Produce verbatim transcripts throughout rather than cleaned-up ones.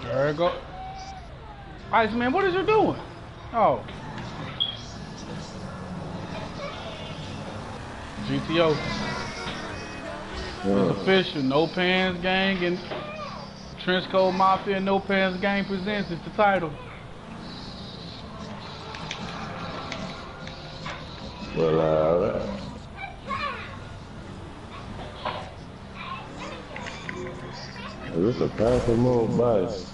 There you go. Iceman, what is you doing? Oh. G T O. It's official. No Pants Gang and Trench Coat Mafia and No Pants Gang presents. It's the title. Well, uh, is this a powerful move, boss?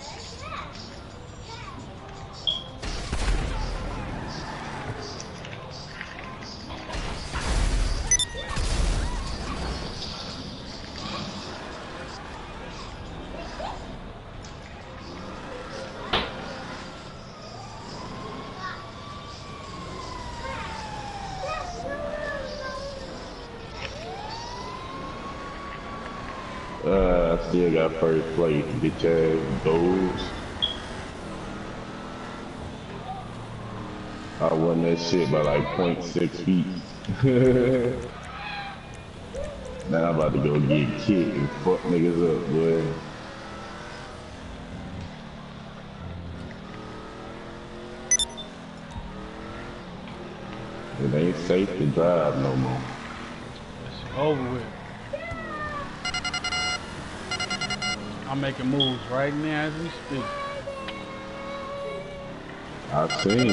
Uh, I still got first place, bitch ass goals. I won that shit by like point six feet. Now I'm about to go get kicked and fuck niggas up, boy. It ain't safe to drive no more. It's over with. I'm making moves right now as we speak. I've seen.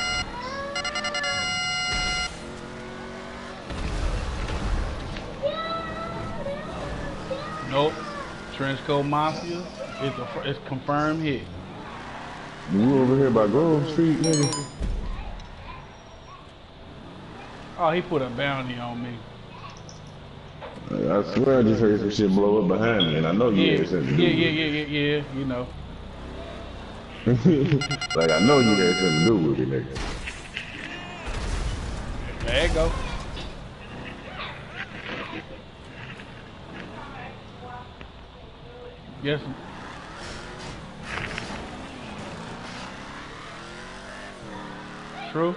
Nope. Trench Coat Mafia. It's a it's confirmed hit. You over here by Grove Street, nigga? Oh, he put a bounty on me. I swear I just heard some shit blow up behind me, and I know you Yeah, had something to do yeah, with yeah, it. yeah, yeah, yeah, you know. Like, I know you had something to do with it, nigga. There you go. Yes. True.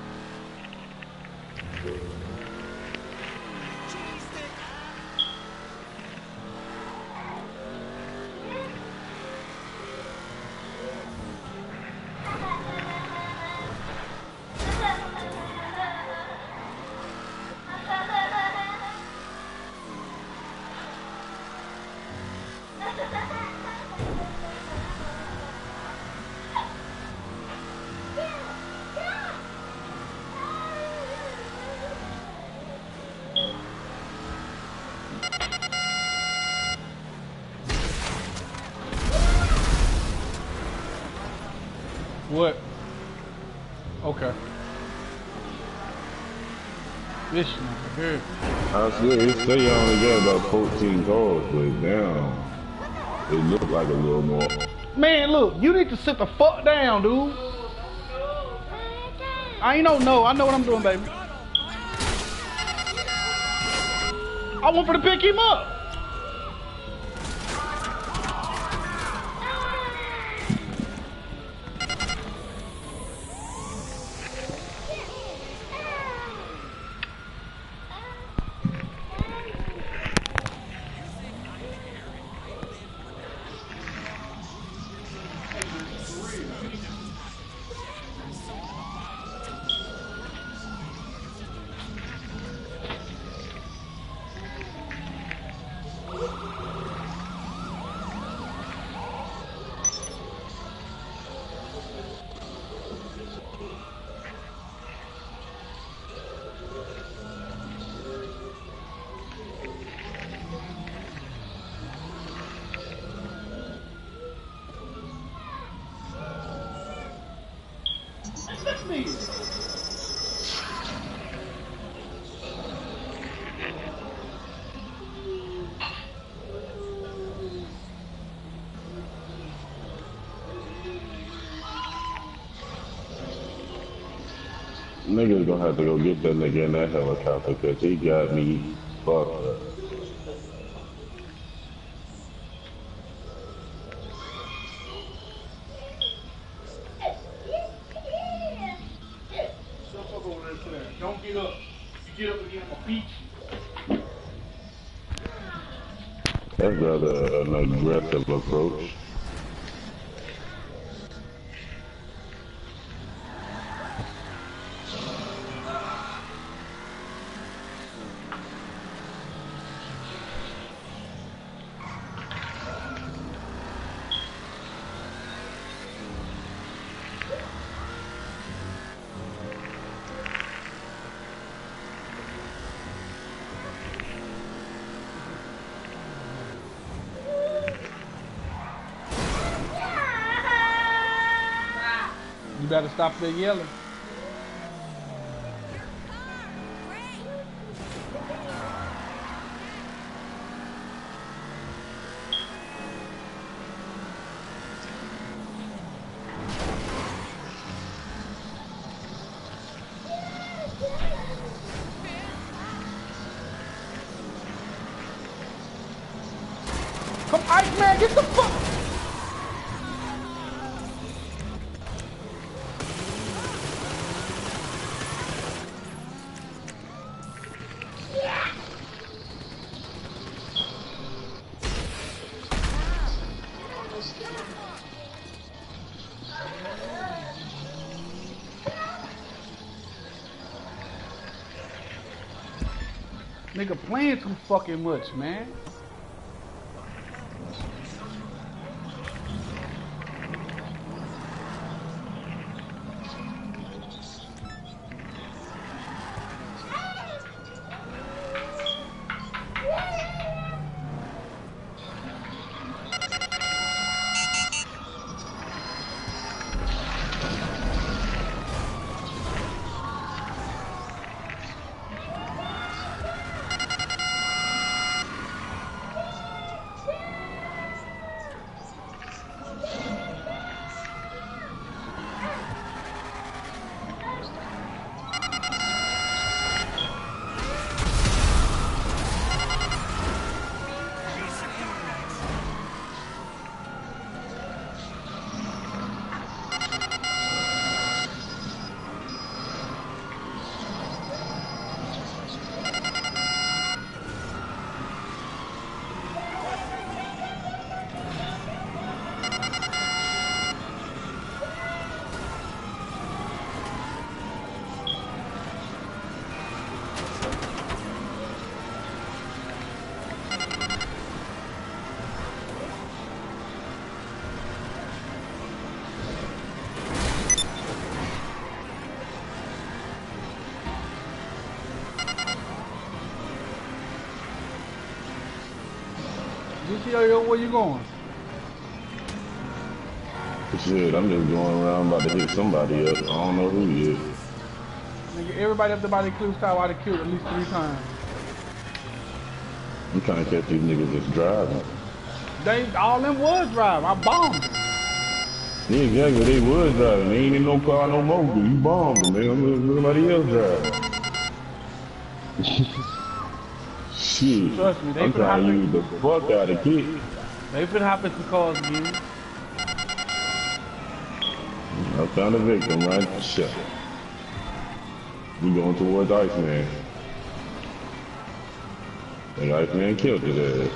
What? Okay. This nigga here. I swear, it say you only got about fourteen calls, but damn, it looked like a little more. Man, look, you need to sit the fuck down, dude. I ain't no no. I know what I'm doing, baby. I want for to pick him up. Niggas gonna have to go get that nigga in that helicopter because he got me fucked up. Don't get up. You get up again, I'm gonna beat you. That's not a, an aggressive approach. You better stop that yelling. Come, Iceman, get the fuck! Nigga playing too fucking much, man. G T O, where you going? Shit, I'm just going around about to hit somebody up. I don't know who he is. Nigga, everybody up there by the Eclipse Tower I done killed at least three times. I'm trying to catch these niggas that's driving. They, all them was driving. I bombed them. Yeah, exactly. They was driving. They ain't in no car no more. You bombed them, man. I'm somebody else driving. Shit. Trust me, they I'm trying to use the fuck out of kick. They finna hop in some cars again. I found a victim, right? Shit. We going towards Iceman. And Iceman killed his ass.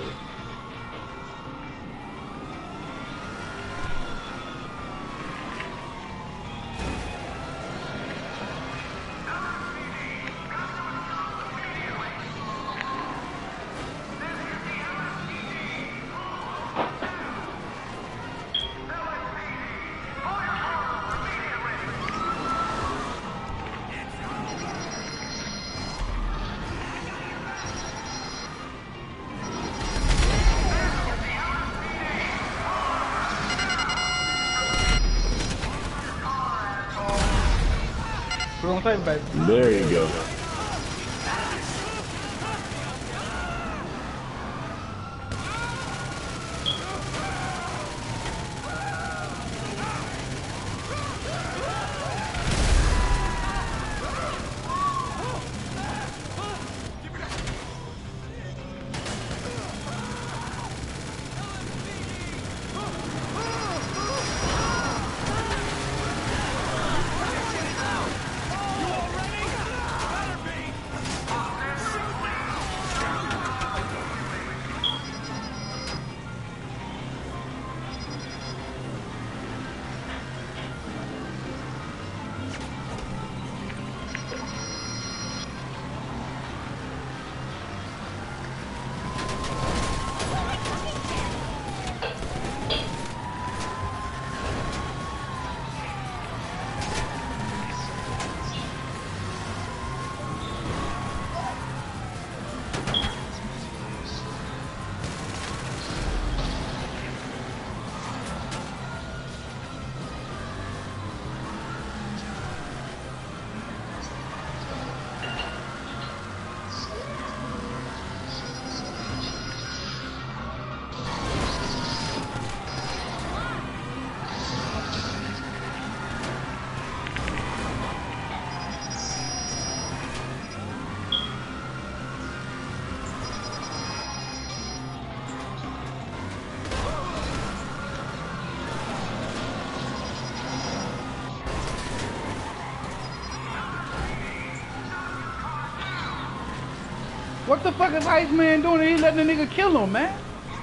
Put it on the table, baby. There you go. What the fuck is Iceman doing? He letting the nigga kill him, man.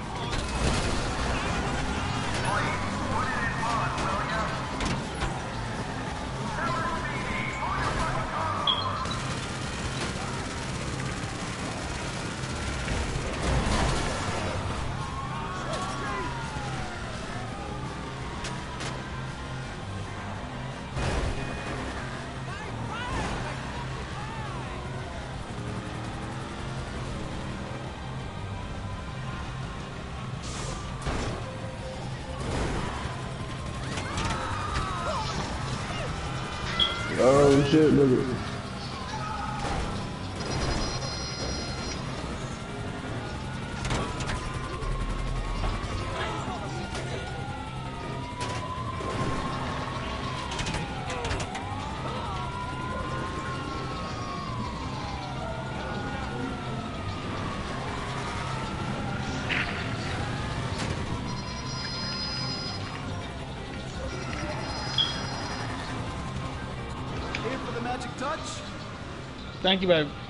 Oh shit, nigga. Thank you, baby.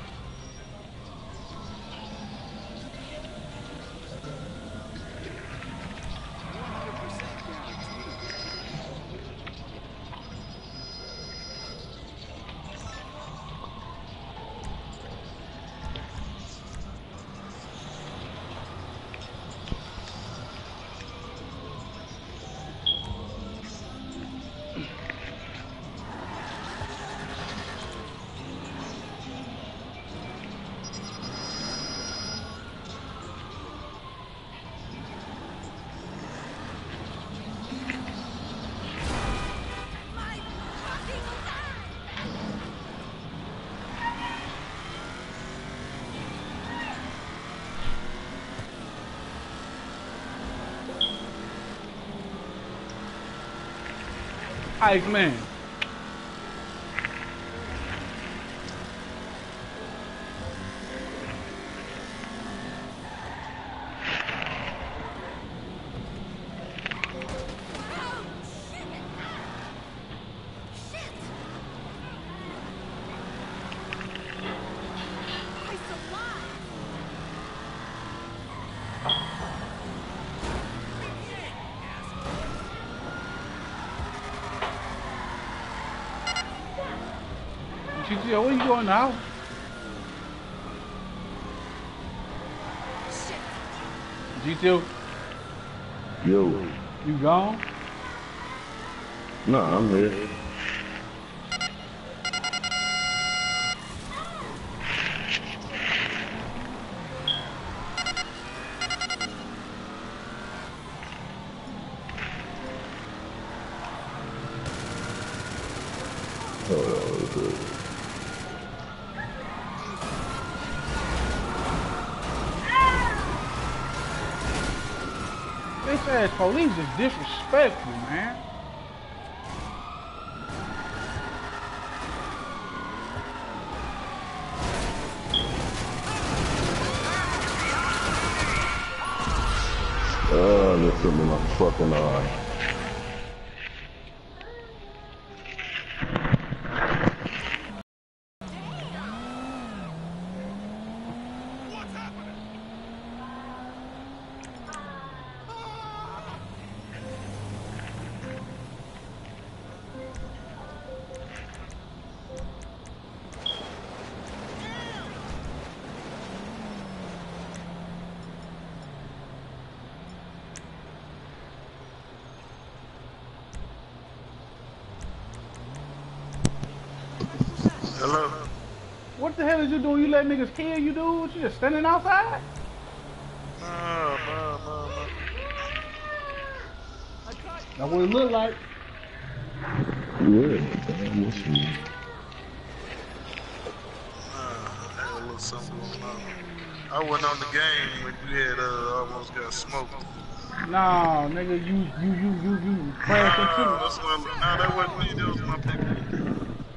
Iceman. G T O, where you going now? G T O? Yo. You gone? Nah, I'm here. Oh, This ass police is disrespectful, man. Oh, this is my fucking eye. Hello? What the hell is you doing? You let niggas kill you, dude? You just standing outside? No, no, no, no. That's what it look like. Yeah, damn, what's your name? Nah, I had a little something going on. I wasn't on the game when you had uh, almost got smoked. Nah, nigga, you, you, you, you, you crashed into Nah, me. that's what, nah, that wasn't me, that was my people.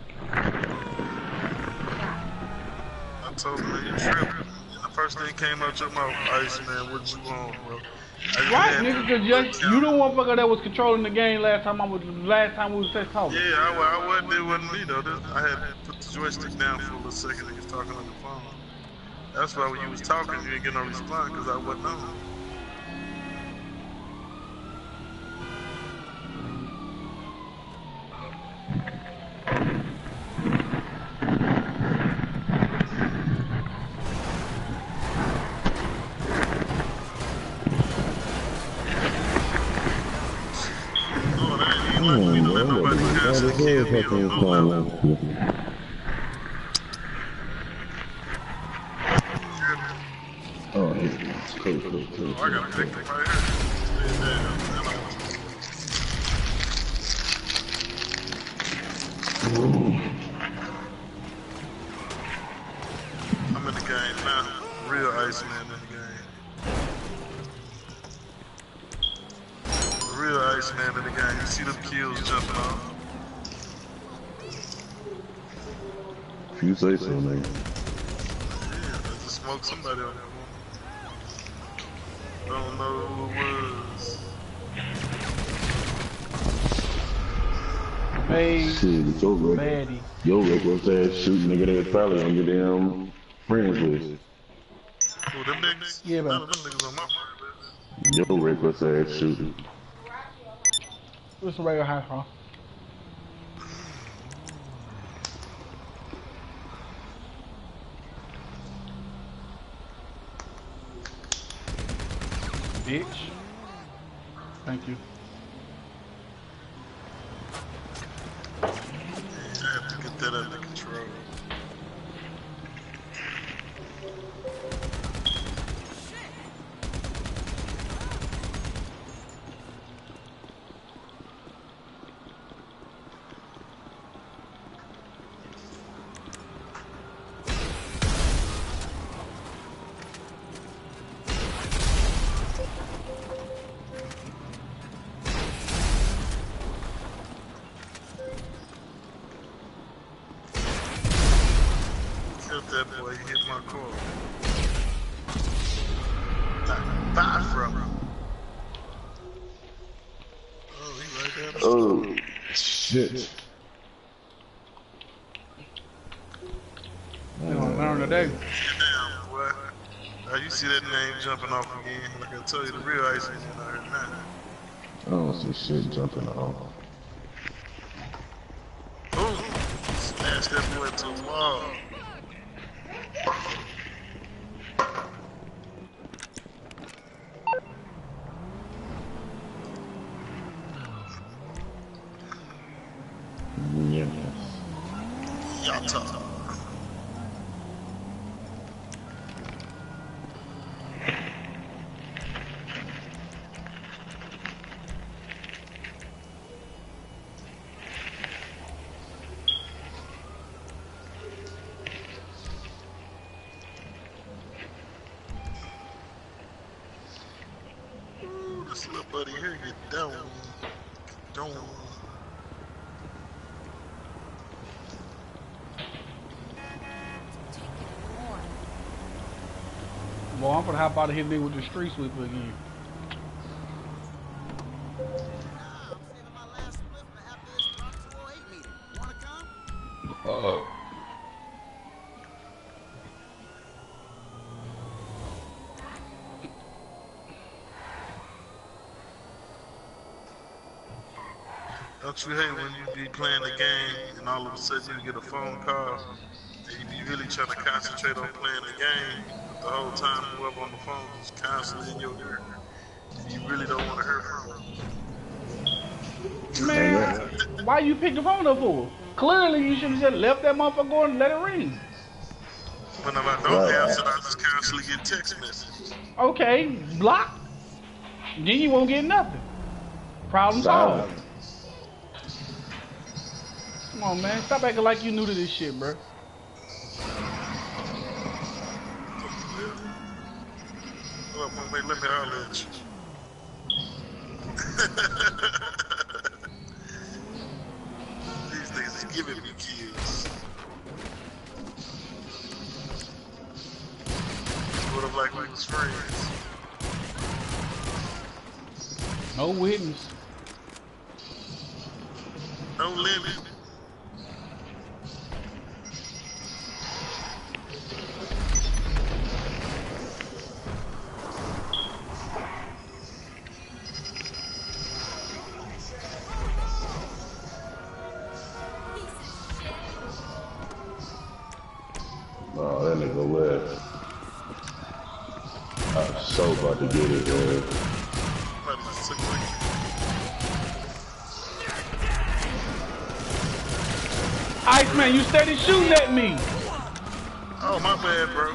I told him that you tripping. And the first thing came out your mouth, Iceman, what you on, bro? Right, nigga, cause just, you the motherfucker that was controlling the game last time I was, last time we was just talking. Yeah, I, I wasn't, it wasn't me though. This, I had put the joystick down for a little second and he was talking on the phone. That's why when you was talking, you didn't get no response because I wasn't on. Oh, cool, cool, cool. Oh, I got a victim right here. I'm in the game now. Real Iceman in the game. Real Iceman in the game. You see them kills jumping off. If you say so, nigga. Yeah, I just smoked somebody on that one. Don't know who it was. Hey, Shit, your record, baddie. your record says shoot nigga that's probably on your damn friends list. Who, them niggas? Yeah, man. None of them niggas on my friend list. Your record says shooting. What's the regular high, huh? Bitch. Thank you. I have to get that under control. That boy hit my car. Like five from him. Oh, he right there. Oh, shit. They gonna learn today. Damn, boy. Now you see that name jumping off again. Like I told you, the real ice is in there now. I don't see shit jumping off. Ooh, smash that boy into the wall. Yes. Y'all tough. Ooh, this little buddy here get down. Down. Well, I'm gonna hop out of here with the street sweeper again. Uh-oh. Don't you hate when you be playing the game and all of a sudden you get a phone call and you be really trying to concentrate on playing the game, but the whole time whoever on the phone is constantly in your ear and you really don't want to hear from them. Man, why you pick the phone up for? Clearly you should have just left that motherfucker go and let it ring. But if I don't answer, I just constantly get text messages. Okay, block. Then you won't get nothing. Problem solved. Silent. Come on, man. Stop acting like you new to this shit, bro. Well, let me, let me holler at you. These niggas is giving me kills. What if like we was friends? No witness. No limit. so about to get his ass. Iceman, you steady shooting at me. Oh, my bad, bro.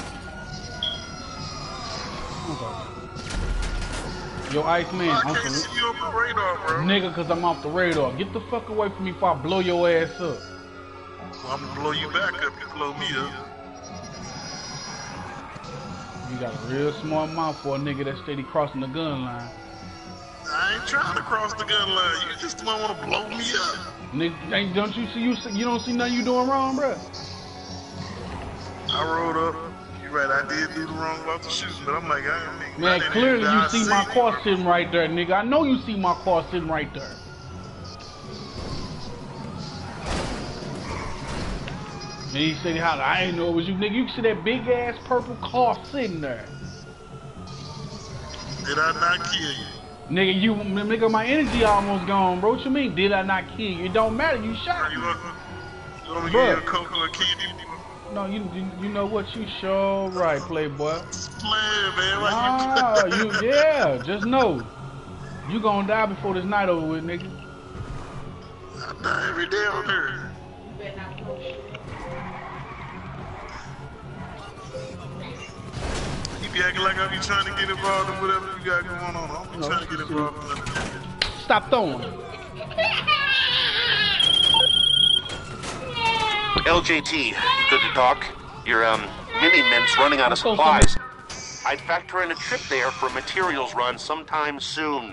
Yo, Iceman, I I'm can't see you on the radar, bro. nigga, cause I'm off the radar. Get the fuck away from me before I blow your ass up. Well, I'm gonna blow you back up. You blow me up. You got a real smart mouth for a nigga that steady crossing the gun line. I ain't trying to cross the gun line. You just don't want to blow me up. Nigga, ain't, don't you see you see, you don't see nothing you doing wrong, bruh? I rolled up. You right, I did do the wrong about the shooting, but I'm like, I ain't. Man, I clearly even, you I see see my you, car bro. sitting right there, nigga. I know you see my car sitting right there. And he said, "How I ain't know it was you, nigga. You see that big ass purple car sitting there, Did I not kill you? nigga. You, nigga, my energy almost gone, bro. What you mean? Did I not kill you? It don't matter. You shot You me. want, you want me to Bruh. give you a Coke or a candy? No, you, you, you know what? You sure right, playboy. Playing, man. Like Nah, you you, yeah. Just know, you gonna die before this night over with, nigga. I die every day on there. You be acting like I be trying to get involved in whatever you got going on. I don't be No, trying to get involved in nothing. Stop throwing. L J T, good to talk. Your, um, mini-mint's running out of Let's go supplies. I'd factor in a trip there for a materials run sometime soon.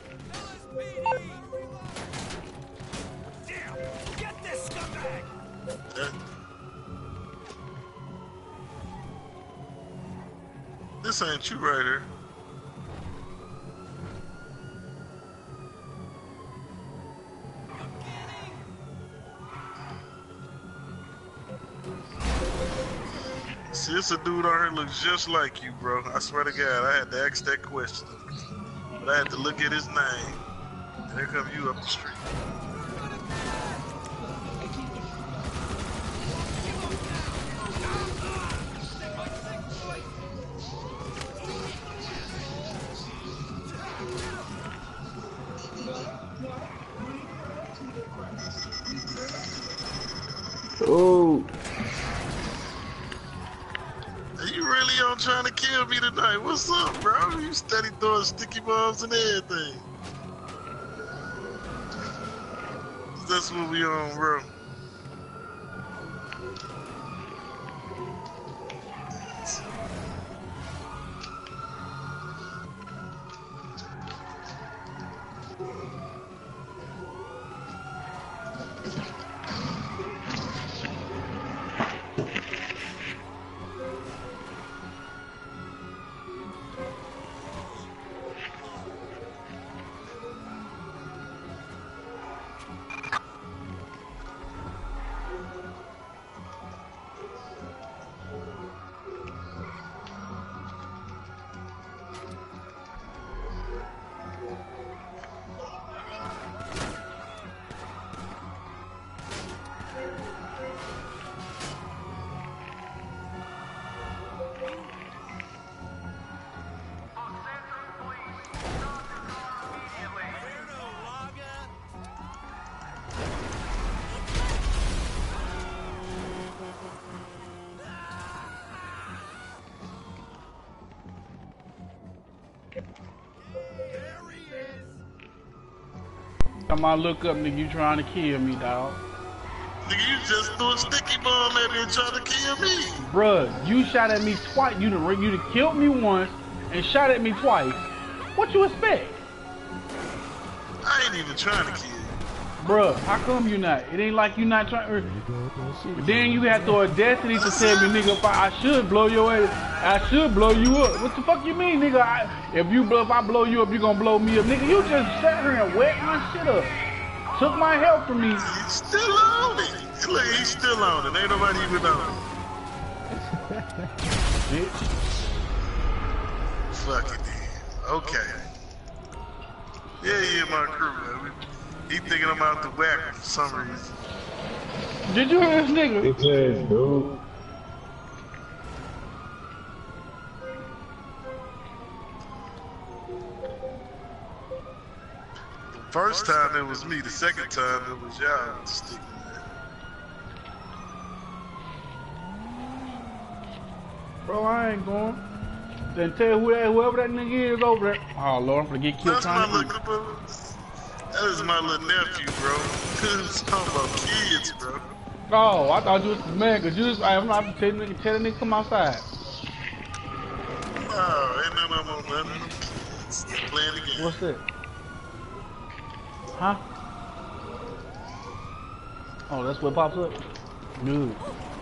That- This ain't you right here. See, it's a dude out here looks just like you, bro. I swear to God, I had to ask that question. But I had to look at his name. And there come you up the street. Oh, Are you really on trying to kill me tonight? What's up, bro? You steady throwing sticky bombs and everything. That's what we on, bro. Come on, look up, nigga. You trying to kill me, dog. Nigga, you just threw a sticky bomb at me and tried to kill me. Bruh, you shot at me twice. You done, you done killed me once and shot at me twice. What you expect? I ain't even trying to kill you. Bruh, how come you not? It ain't like you not trying. Er, then you have the audacity to tell me, nigga, if I, I should blow your ass, I should blow you up. What the fuck you mean, nigga? I, if you blow, if I blow you up, you gonna blow me up, nigga. You just sat here and wet my shit up. Took my help from me. He's still on it. Look, he's still on it. Ain't nobody even on it. Bitch. Fuck it, then. Okay. Yeah, yeah, my crew, man. He thinking I'm out the whack for some reason. Did you hear this nigga? bitch ass dude. First time it was me. The second time it was y'all. Stick. Bro, I ain't going. Then tell who that, whoever that nigga is over there. Oh Lord, I'm gonna get killed That's trying my to eat. little, that is my little nephew, bro. It's talking about kids, bro. Oh, I thought you was man, cause you just I'm not telling nigga, tell the nigga come outside. Oh, ain't none of them on none of them kids. They playing the game. What's that? Huh? Oh, that's what pops up? Good.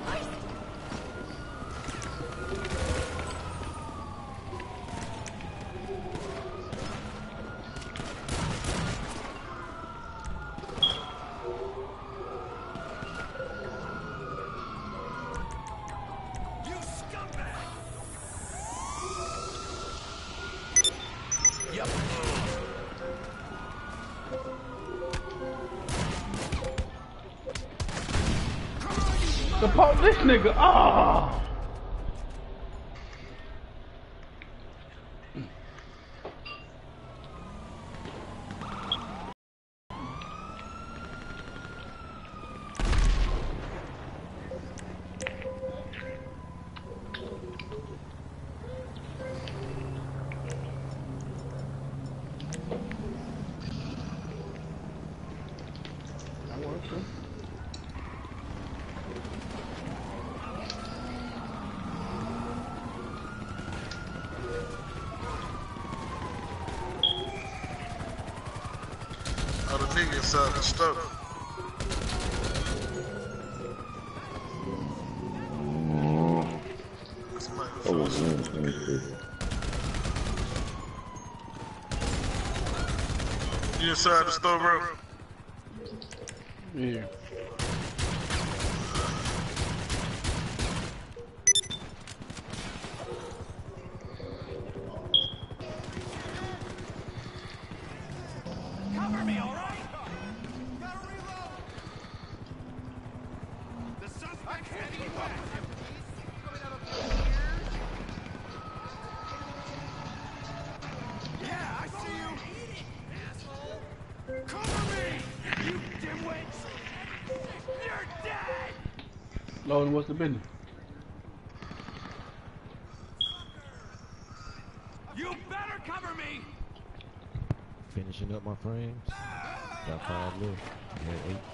The po this nigga, ah. That works, huh? Oh, the nigga inside the stove. That's my Oh, first. man, man. You inside the stove, bro? Yeah. Cover me, all right? Gotta reload. The suspect's heading west. Coming out of here. Yeah, I see you, asshole. Cover me, you dimwits. You're dead. Logan, what's the business? You better cover me. Finishing up my frames. Got five left. I had eight.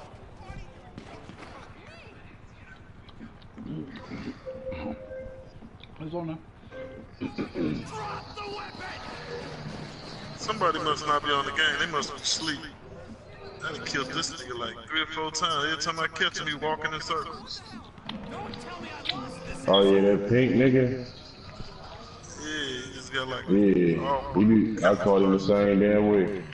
What's on there? Drop the weapon. Somebody must not be on the game. They must be asleep. I done killed this nigga like three or four times. Every time I catch him, he walking in circles. Don't tell me I lost this. Oh yeah, that pink nigga. Yeah, he just got like. Yeah, Oh, he be, I called him the same damn way.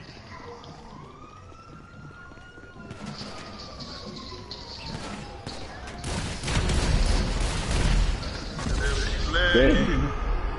Damn.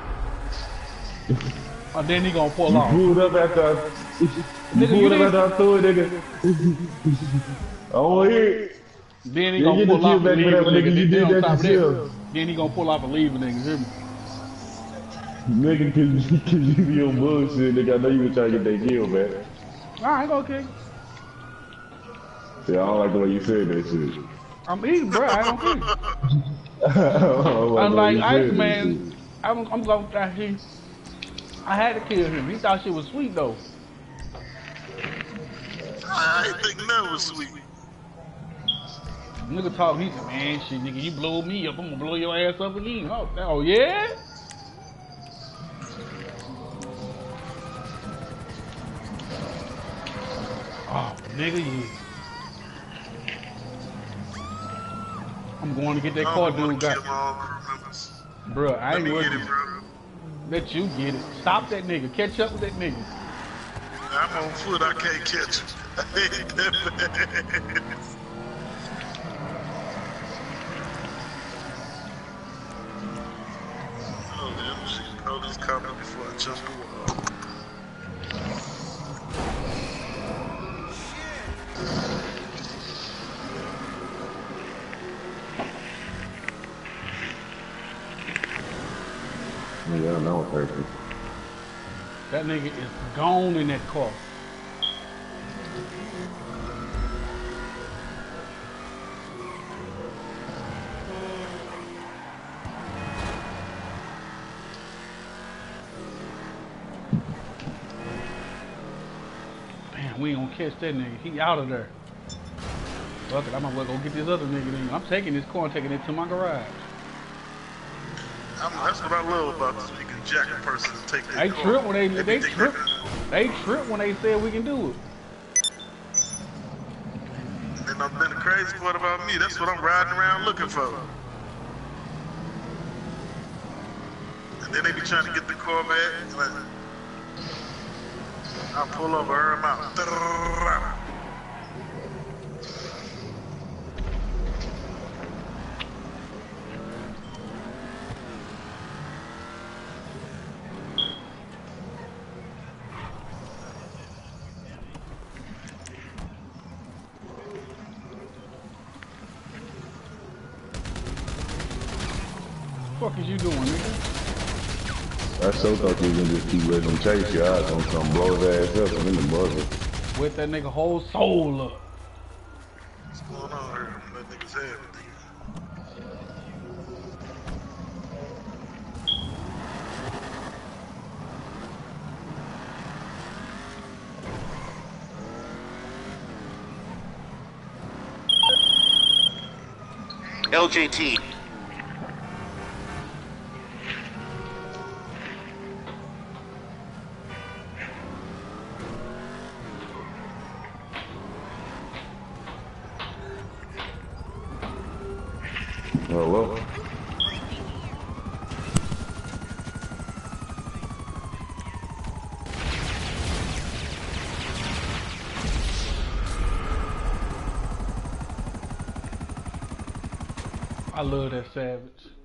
Oh, then he gonna pull You off. pulled up after I, you Nigga, you pulled up didn't- after I threw it, nigga. I don't hear it. Then he Yeah, gonna get the pull off kill and back leave for a that, nigga. nigga. You Then, did on that top of yourself. that, then he gonna pull off and leave a nigga. Hear me? Nigga, cause, cause you be on bullshit, nigga. I know you was trying to get that kill, man. I ain't gonna kick. Yeah, I don't like the way you said that shit. I'm eating, bro. I don't kick. I don't like the way Unlike you said that Iceman, shit. I'm, I'm gonna he, I had to kill him. He thought shit was sweet though. I ain't think that was sweet. Nigga talk, he said, man, shit, nigga, you blow me up, I'm gonna blow your ass up again. Oh, oh yeah? Oh, nigga, yeah. I'm going to get that I car don't wanna dude kill got. my own crew members. Bruh, I Let ain't me worried. get it, bro. Let you get it. Stop that nigga. Catch up with that nigga. I'm on foot. I can't catch him. I ain't that fast. Oh, damn. Shit. Police coming before I jump the wall. Yeah, I know, perfect. That nigga is gone in that car. Damn, we ain't gonna catch that nigga. He out of there. Fuck it, I might well go get this other nigga then. I'm taking this car and taking it to my garage. I'm, that's what I love about this. You can jack a person and take their They car. trip when they they, they think trip. they- They trip when they said we can do it. And then the crazy part about me, that's what I'm riding around looking for. And then they be trying to get the car back. And like, I pull over, air them out. What the fuck is you doing, nigga? I so thought you was gonna just keep letting them chase you. I was gonna come blow his ass up and then the buzzer. Wet that nigga whole soul up. What's going on here? Let niggas have it. L J T. Hello? I love that Savage.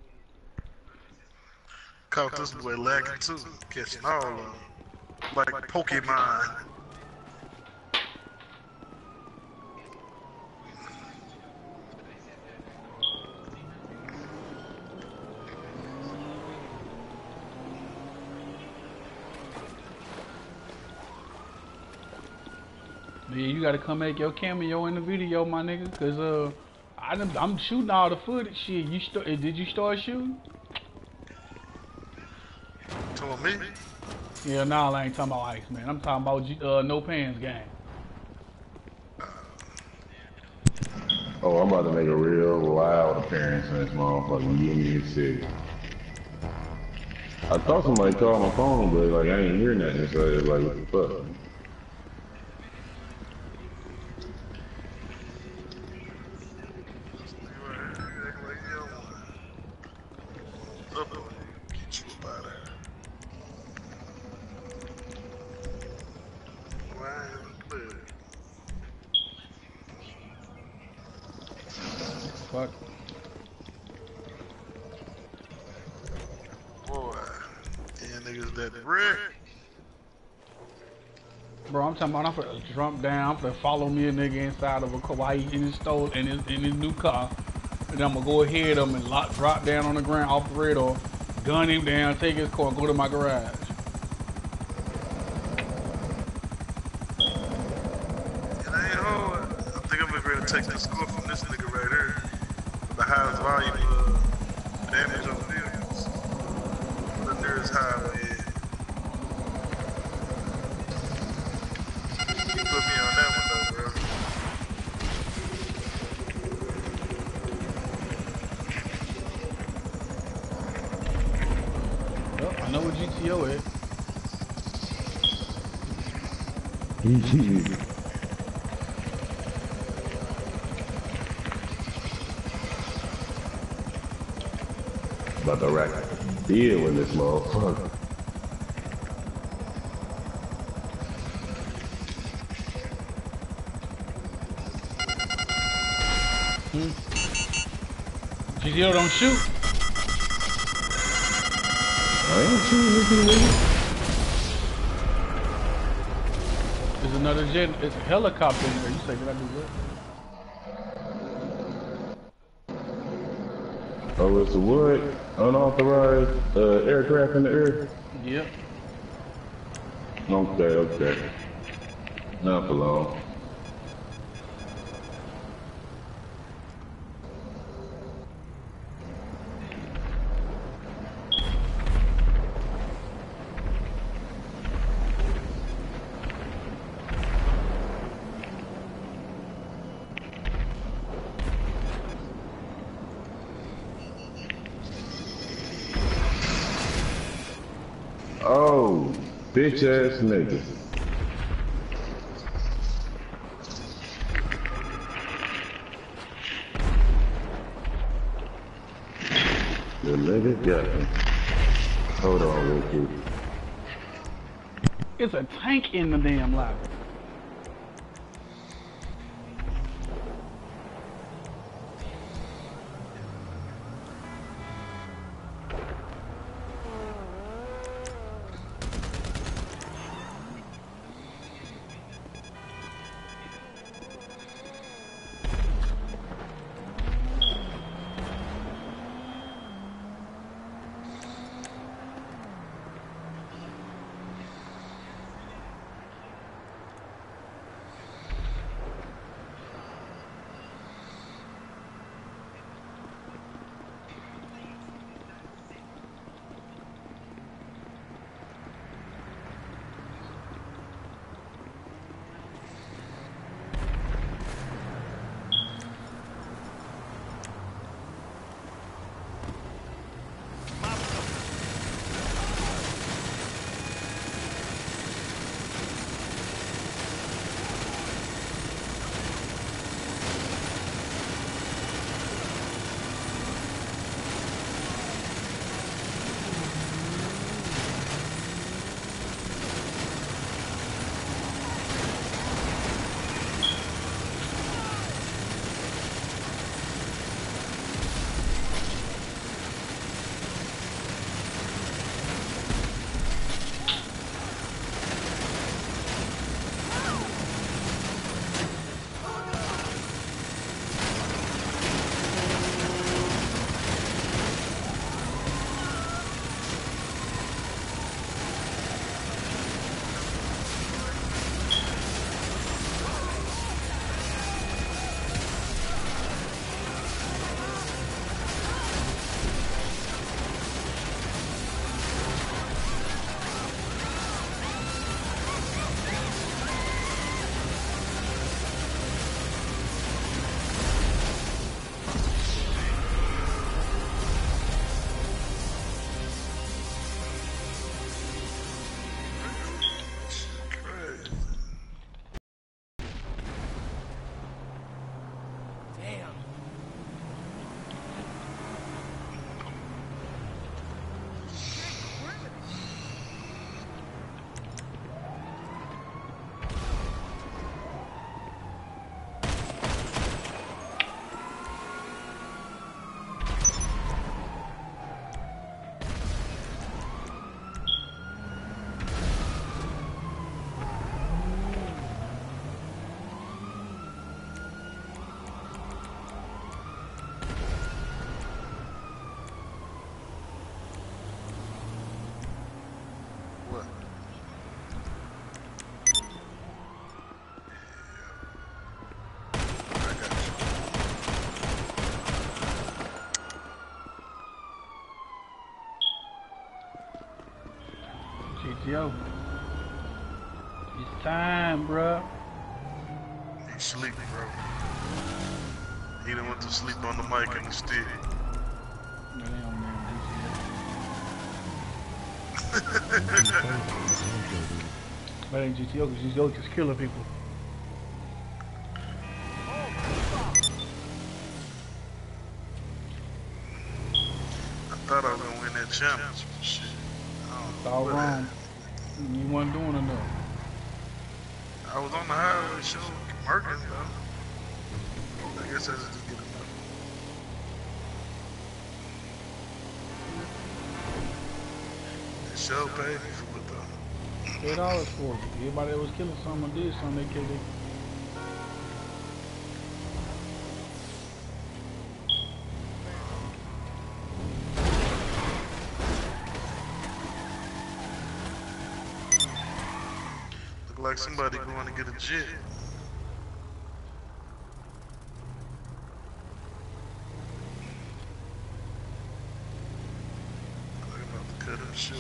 Caught this boy lagging too, catching all of them. Like Pokemon. Yeah, you gotta come make your cameo in the video, my nigga, cause uh, I done, I'm shooting all the footage. Shit, you st did you start shooting? Told me. Yeah, nah, I ain't talking about Ice, man. I'm talking about G uh, No Pants game. Oh, I'm about to make a real loud appearance in this motherfucking Union City. I thought somebody called my phone, but like I ain't hear nothing, so it's like, what the fuck? Fuck. Boy, yeah, niggas that brick. Bro, I'm talking about I'm finna jump down, I'm finna follow me a nigga inside of a car while he in his store in his in his new car. And then I'm gonna go ahead of him and lock, drop down on the ground off the radar, gun him down, take his car, go to my garage. It ain't hard. I think I'm ready to take the score from this nigga right here. The highest volume of damage on vehicles. The nearest highway. He put me on that one though, bro. Well, I know what G T O is. About to rack a deal with this motherfucker. Hmm. G T O don't shoot. I ain't shooting this nigga. There's another jet, it's a helicopter in there. You say, did I do what? Oh, it's a what? Unauthorized uh, aircraft in the air? Yep. Okay, okay. Not for long. Bitch ass nigga. The nigga got me. Hold on real quick. It's a tank in the damn lobby. Yo, it's time, bruh. He sleep, bro. He done went to sleep on the mic and the stick. No, they don't know That ain't G T O, because G T O just killing people. I thought I was gonna win that championship. Shit. It's all wrong. You wasn't doing enough. I was on the highway show, working though. I guess I just didn't get enough. It sure paid me for it though. Eight dollars for it. Everybody that was killing someone did something, they killed it. Like somebody going to get a jet. I'm about to cut him short.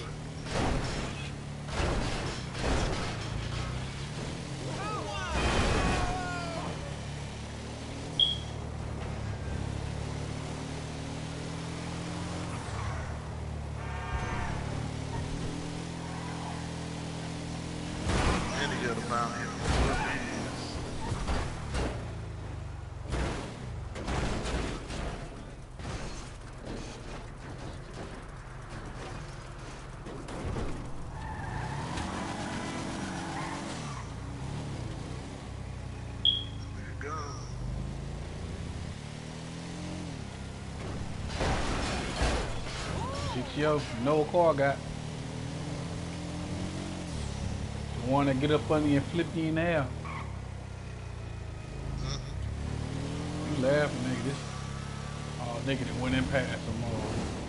Yo, no car got. The one that get up on you and flip you in the air. You laughing, nigga. This, oh, nigga that went in past some more.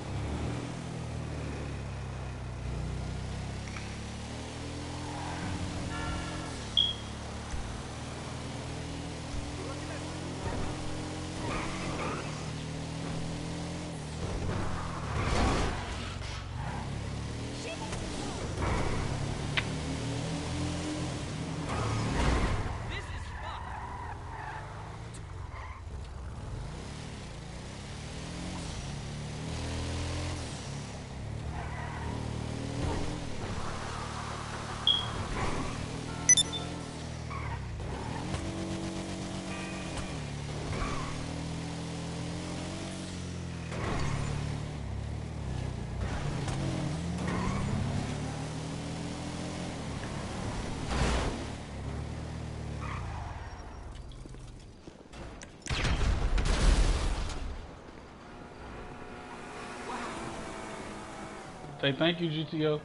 Say thank you, G T O.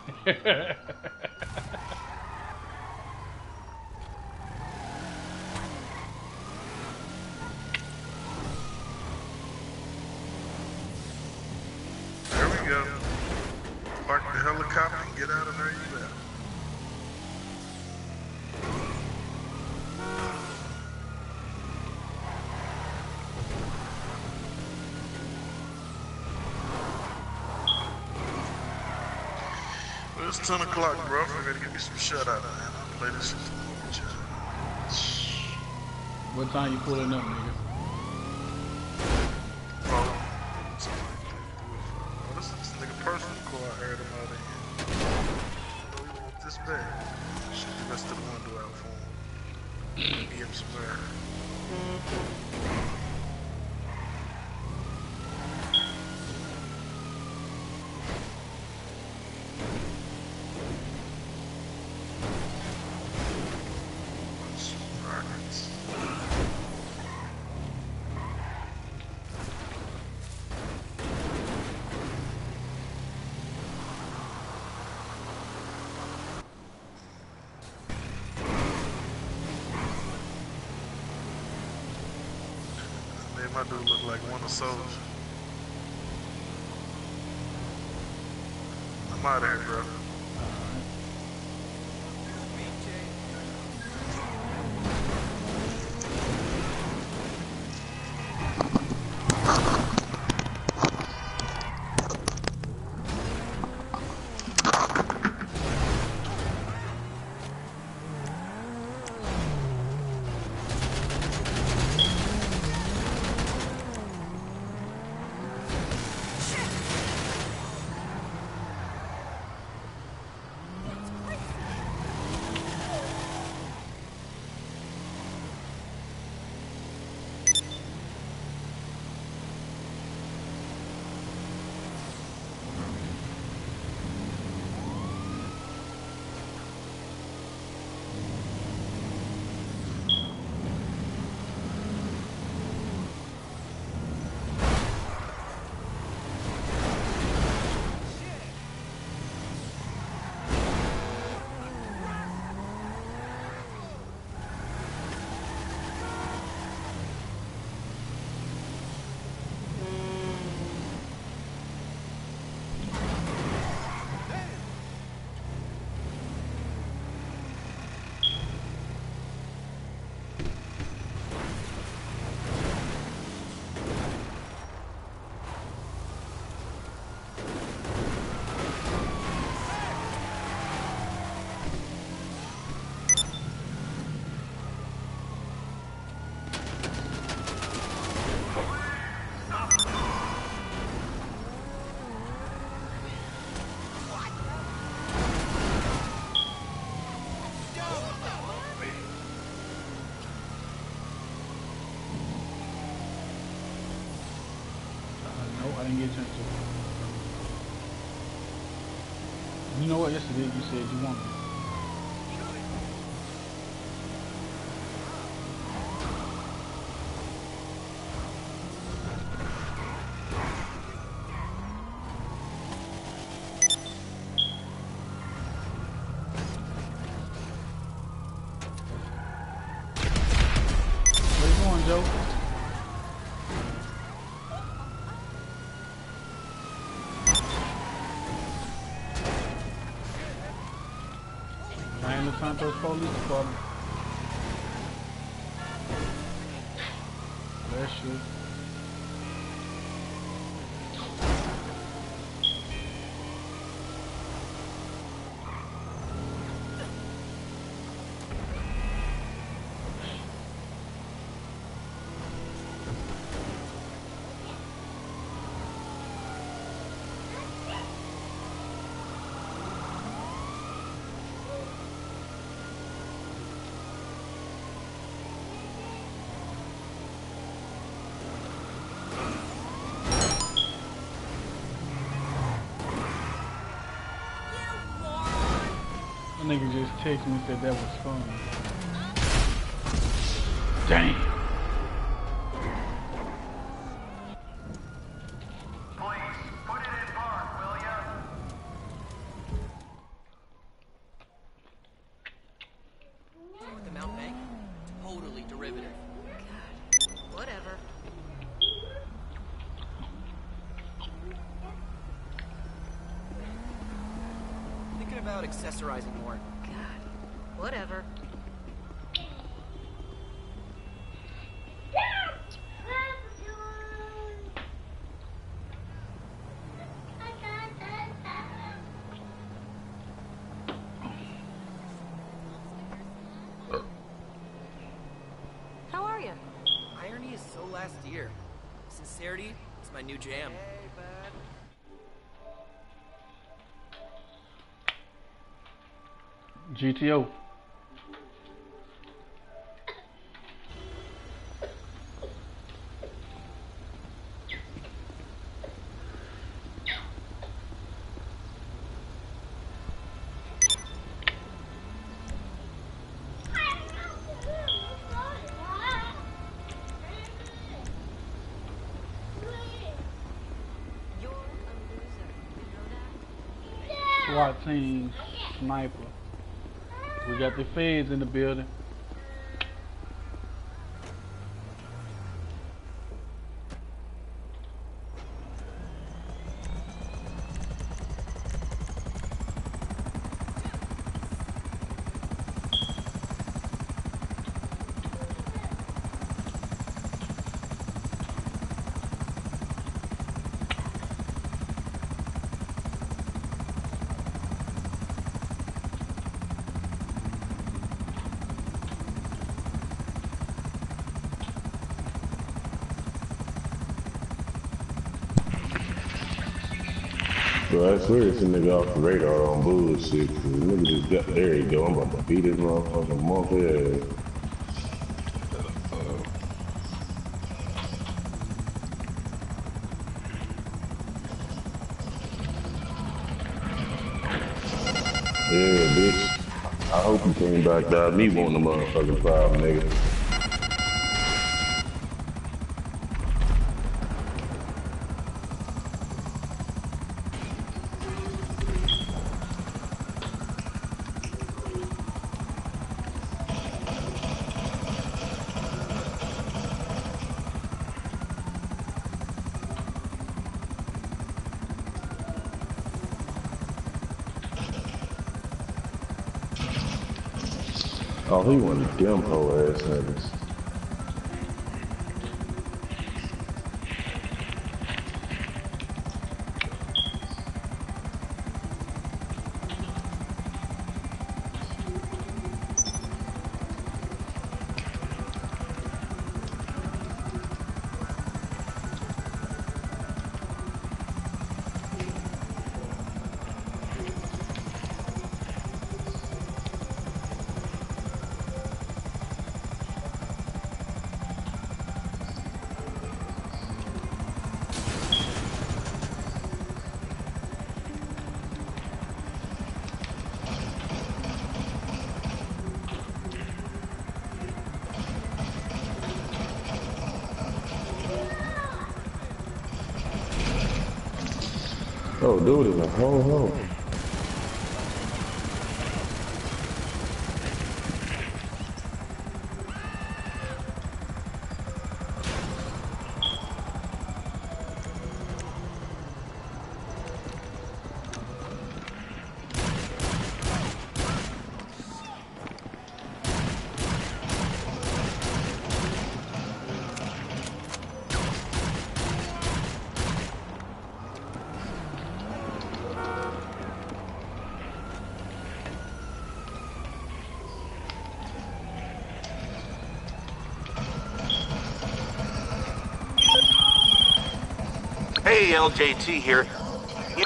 There we go. Park the helicopter and get out of there, you at. Well, it's ten o'clock, bro. I'm ready to give me some shutout, man. I'll play this shit tomorrow with you. What time you pulling up, nigga? Oh, oh this, this nigga personal car. I heard him out of here. Oh, he want this bad. Shoot the rest of the window out for him. Give him some air. Made my dude look like Winter Soldier. I'm out of here, bro. I didn't get a chance to. You know what? Yesterday you said you wanted it. Joe. Miami Los Santos Police Department. Bless you. Nigga just texted me and said that was fun. Damn. Please, put it in park, will ya? The Mount Bank? Totally derivative. God, whatever. Thinking about accessorizing more. God, whatever. How are you? Irony is so last year. Sincerity is my new jam. G T O. You're a loser. You know that? SWAT team sniper. We got the feds in the building. Bro, I swear it's a nigga off the radar on bullshit. The nigga just got, there you go, I'm about to beat his motherfucking monkey ass. Yeah, bitch. I hope you came back to me wanting the motherfucking problem, nigga. Oh, he one of them hoe ass niggas. Oh, dude is a ho ho. Hey, L J T here. You-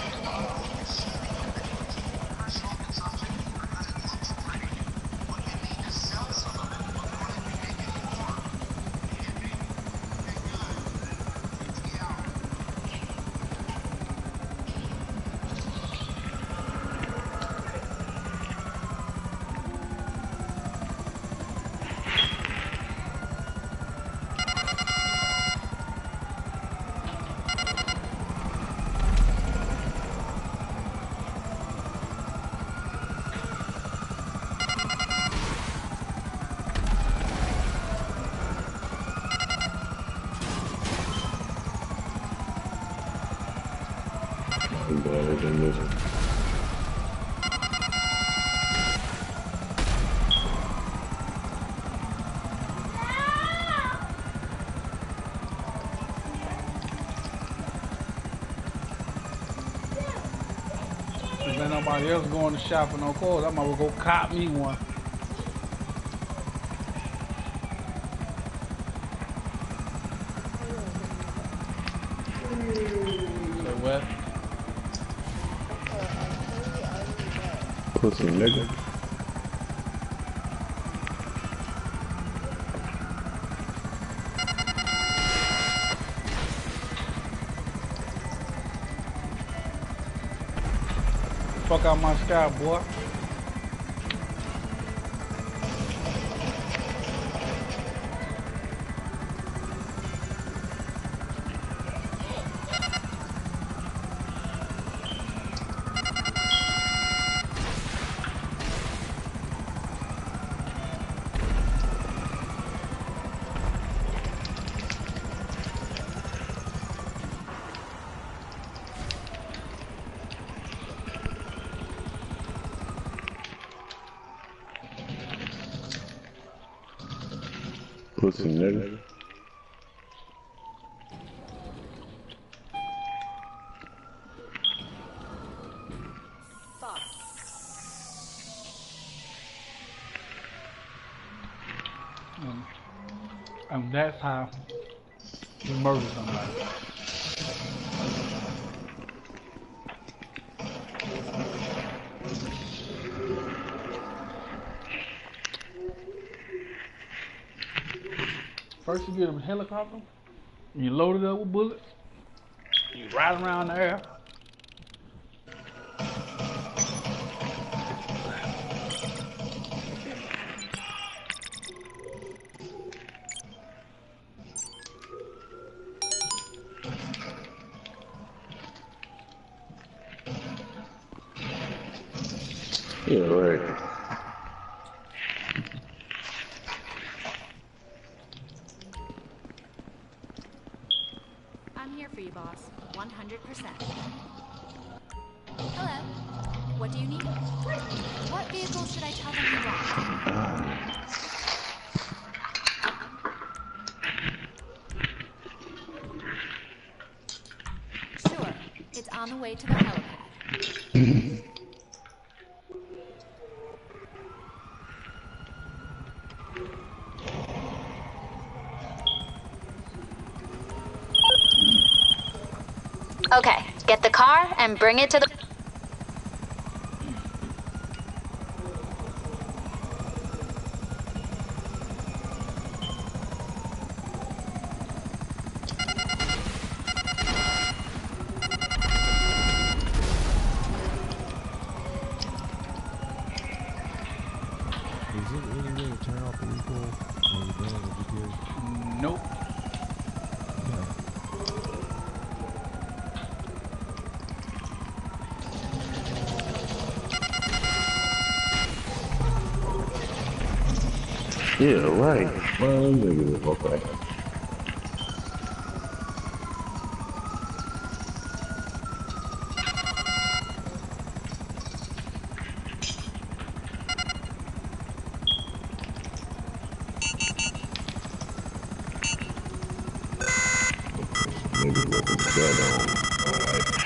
I'm better than this. If ain't nobody else going to shop for no clothes, I might well go cop me one. Say what? Pussy nigga. Fuck out my sky, boy. Pussy nigga. Fuck. Mm. And that's how you murder somebody. First you get a helicopter, and you load it up with bullets, you ride around the air. Yeah, right. I'm here for you, boss. one hundred percent. Hello. What do you need? What vehicle should I tell them you want? Sure. It's on the way to the helipad. Okay, get the car and bring it to the... Is it any way to turn off the recoil when you're done with G T A? Nope. Yeah, right. Well, nigga, okay. Nigga with the gun on. Alright.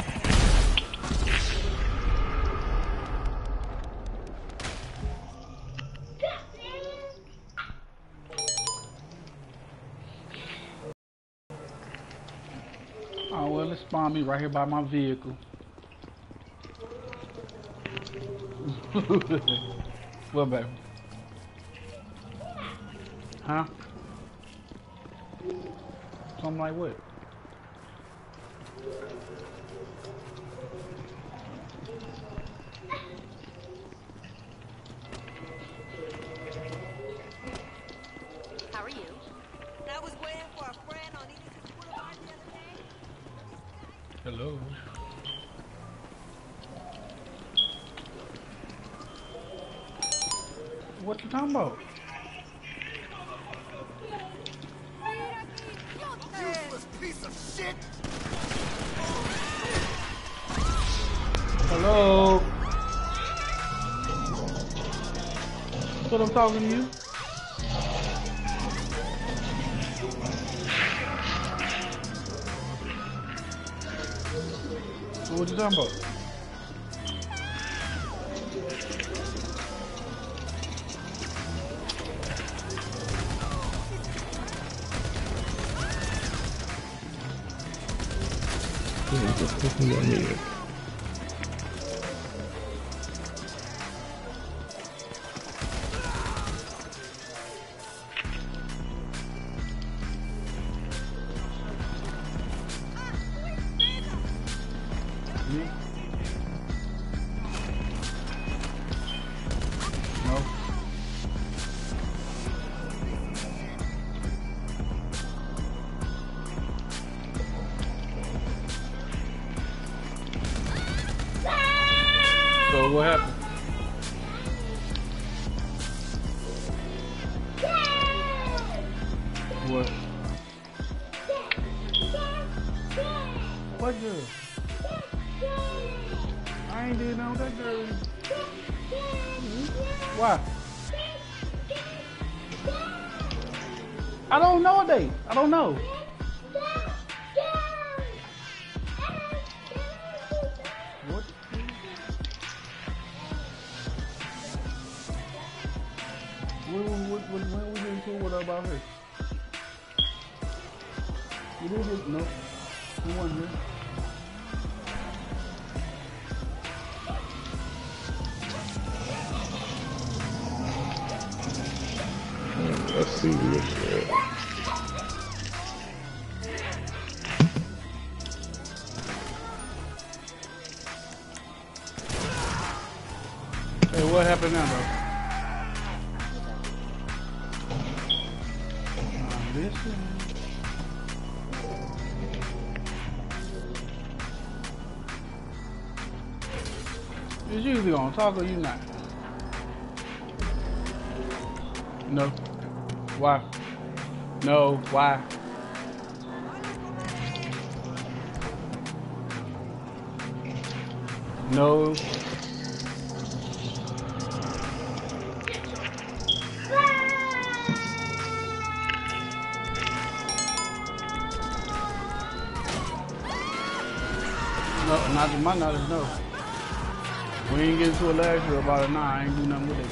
Oh well. suddenly spawned me right here by my vehicle. What, baby? Huh? Something like what? How are you? I was waiting for a friend on Edith Boulevard the other day. Hello. What you talking about? Useless piece of shit! Hello. That's what I'm talking to you. So what you talking about? Me? No. So what happened? What? What girl? I ain't did no that girl. Why? I don't know a date. I don't know. What? When, when, when, when we getting cool with her about her? You didn't get, no. You wasn't here. Let's see this shit. Hey, what happened now, though? Uh, listen. Is you either gonna talk or you not? No. Why? No. Why? No. No, not to my knowledge, no. We ain't get into it last year about it now. I ain't do nothing with it.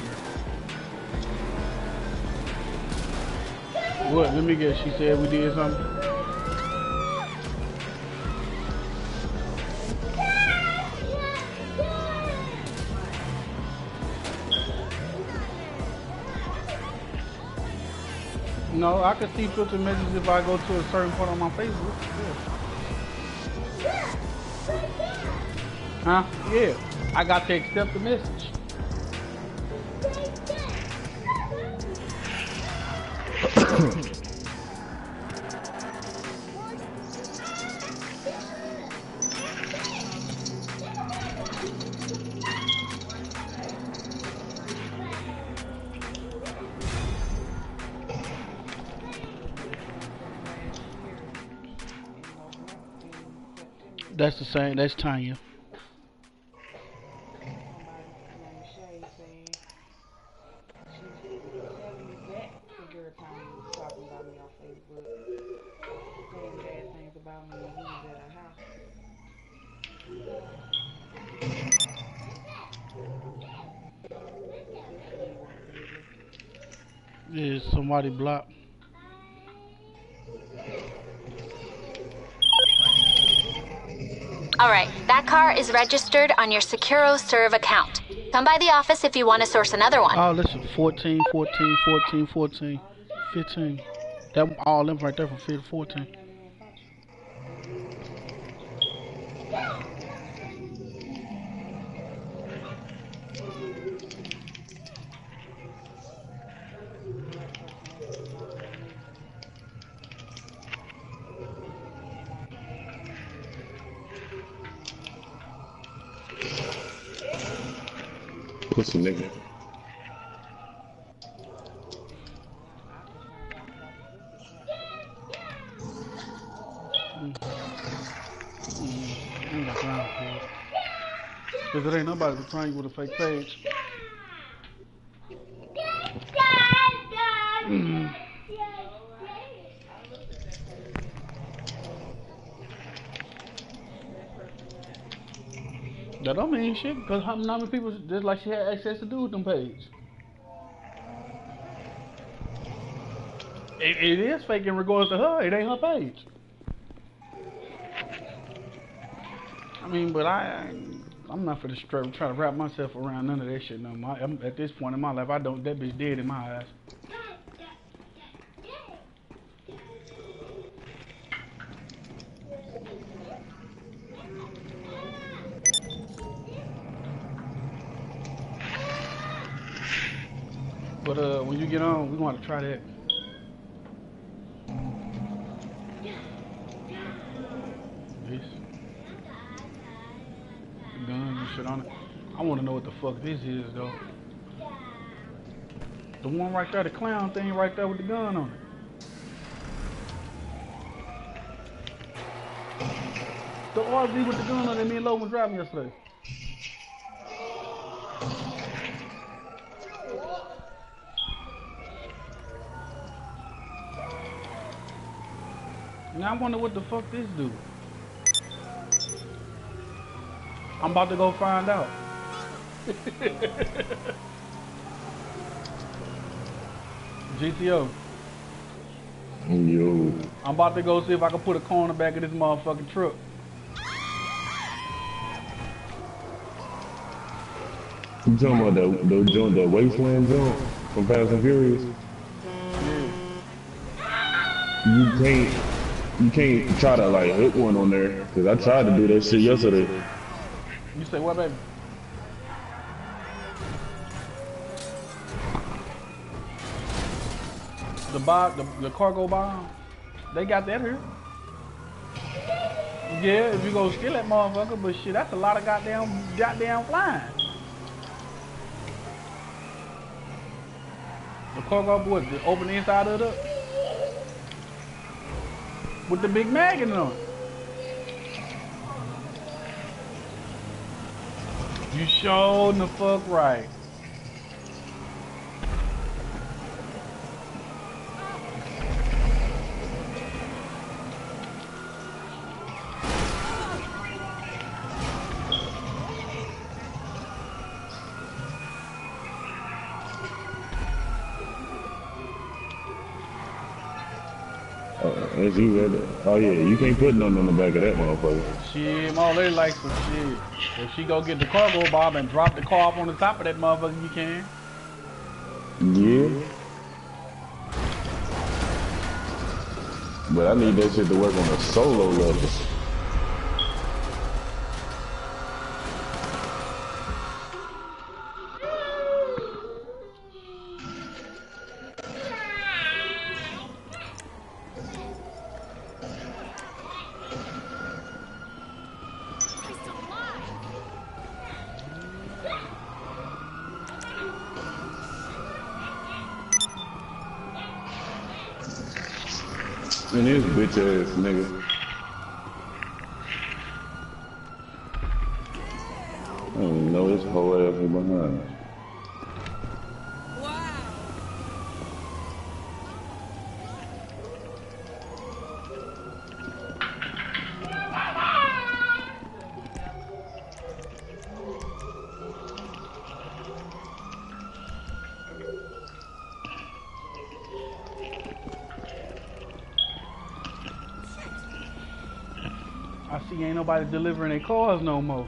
What? Let me guess. She said we did something. No, I can see filter messages if I go to a certain point on my Facebook. Yeah. Huh? Yeah. I got to accept the message. That's the same. That's Tanya. Is somebody blocked? Alright, that car is registered on your SecuroServe account. Come by the office if you want to source another one. Oh, listen, fourteen, fourteen, fourteen, fourteen, fifteen. That all them right there from fifteen to fourteen. Pussy nigga. Because it ain't nobody trying you with a fake page. Mm. That don't mean shit, because how many people just like she had access to do with them pages? It, it is fake in regards to her, it ain't her page. I mean, but I, I'm not for the struggle try to wrap myself around none of that shit no more. I'm, at this point in my life, I don't, that bitch dead in my eyes. But uh, when you get on, we want to try that. This gun and shit on it. I want to know what the fuck this is though. The one right there, the clown thing right there with the gun on it. The R V with the gun on it, me and Logan was driving yesterday. Now I wonder what the fuck this do. I'm about to go find out. G T O. Yo. I'm about to go see if I can put a car in the back of this motherfucking truck. You talking about the the joint, the wasteland jump from Fast and Furious? Yeah. You can't. You can't try to like hook one on there, cause I tried to do that shit yesterday. You say what, baby? The bomb, the, the cargo bomb, they got that here. Yeah, if you go steal that motherfucker, but shit, that's a lot of goddamn, goddamn flying. The cargo, what, the open the inside of it up? With the big mag in it on it. You showed the fuck right. As you read it. Oh yeah, you can't put nothing on the back of that motherfucker. Shit, my lady likes some shit. If she go get the cargo bomb and drop the car off on the top of that motherfucker, you can. Yeah. But I need that shit to work on a solo level. And this bitch ass nigga. I don't even know this whole ass from behind. See, ain't nobody delivering their cars no more.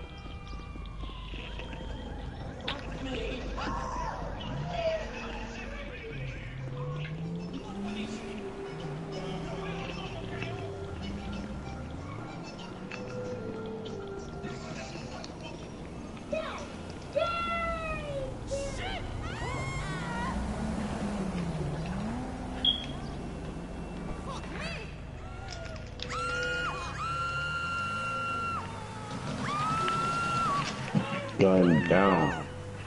Gun down.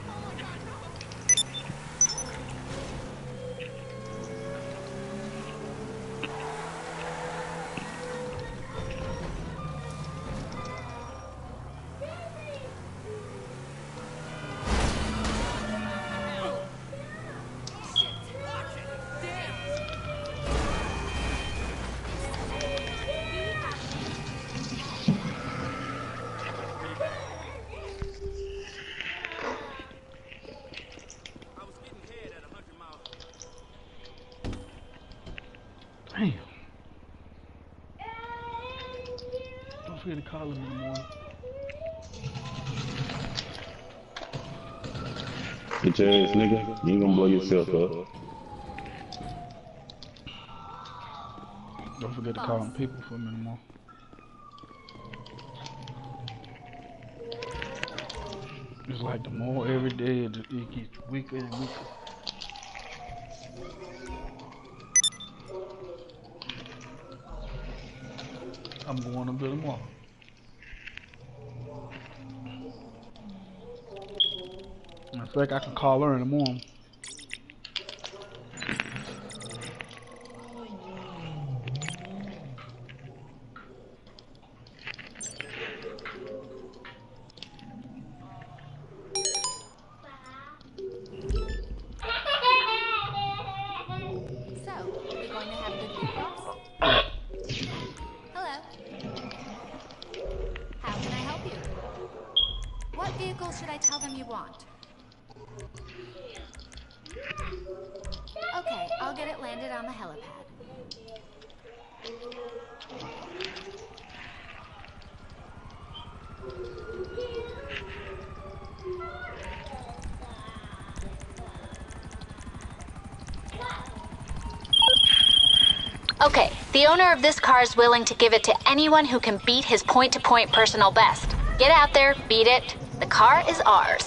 Damn. Don't forget to call him in the morning. Get your ass, nigga. You ain't gonna blow yourself up. Don't forget to call them people for me in the morning. It's like the more every day it it gets weaker and weaker. I'm going up there tomorrow. In fact, I can call her in the morning. So, we going to have good vehicles? Hello. How can I help you? What vehicle should I tell them you want? Okay, I'll get it landed on the helipad. Okay, the owner of this car is willing to give it to anyone who can beat his point-to-point personal best. Get out there, beat it. The car is ours.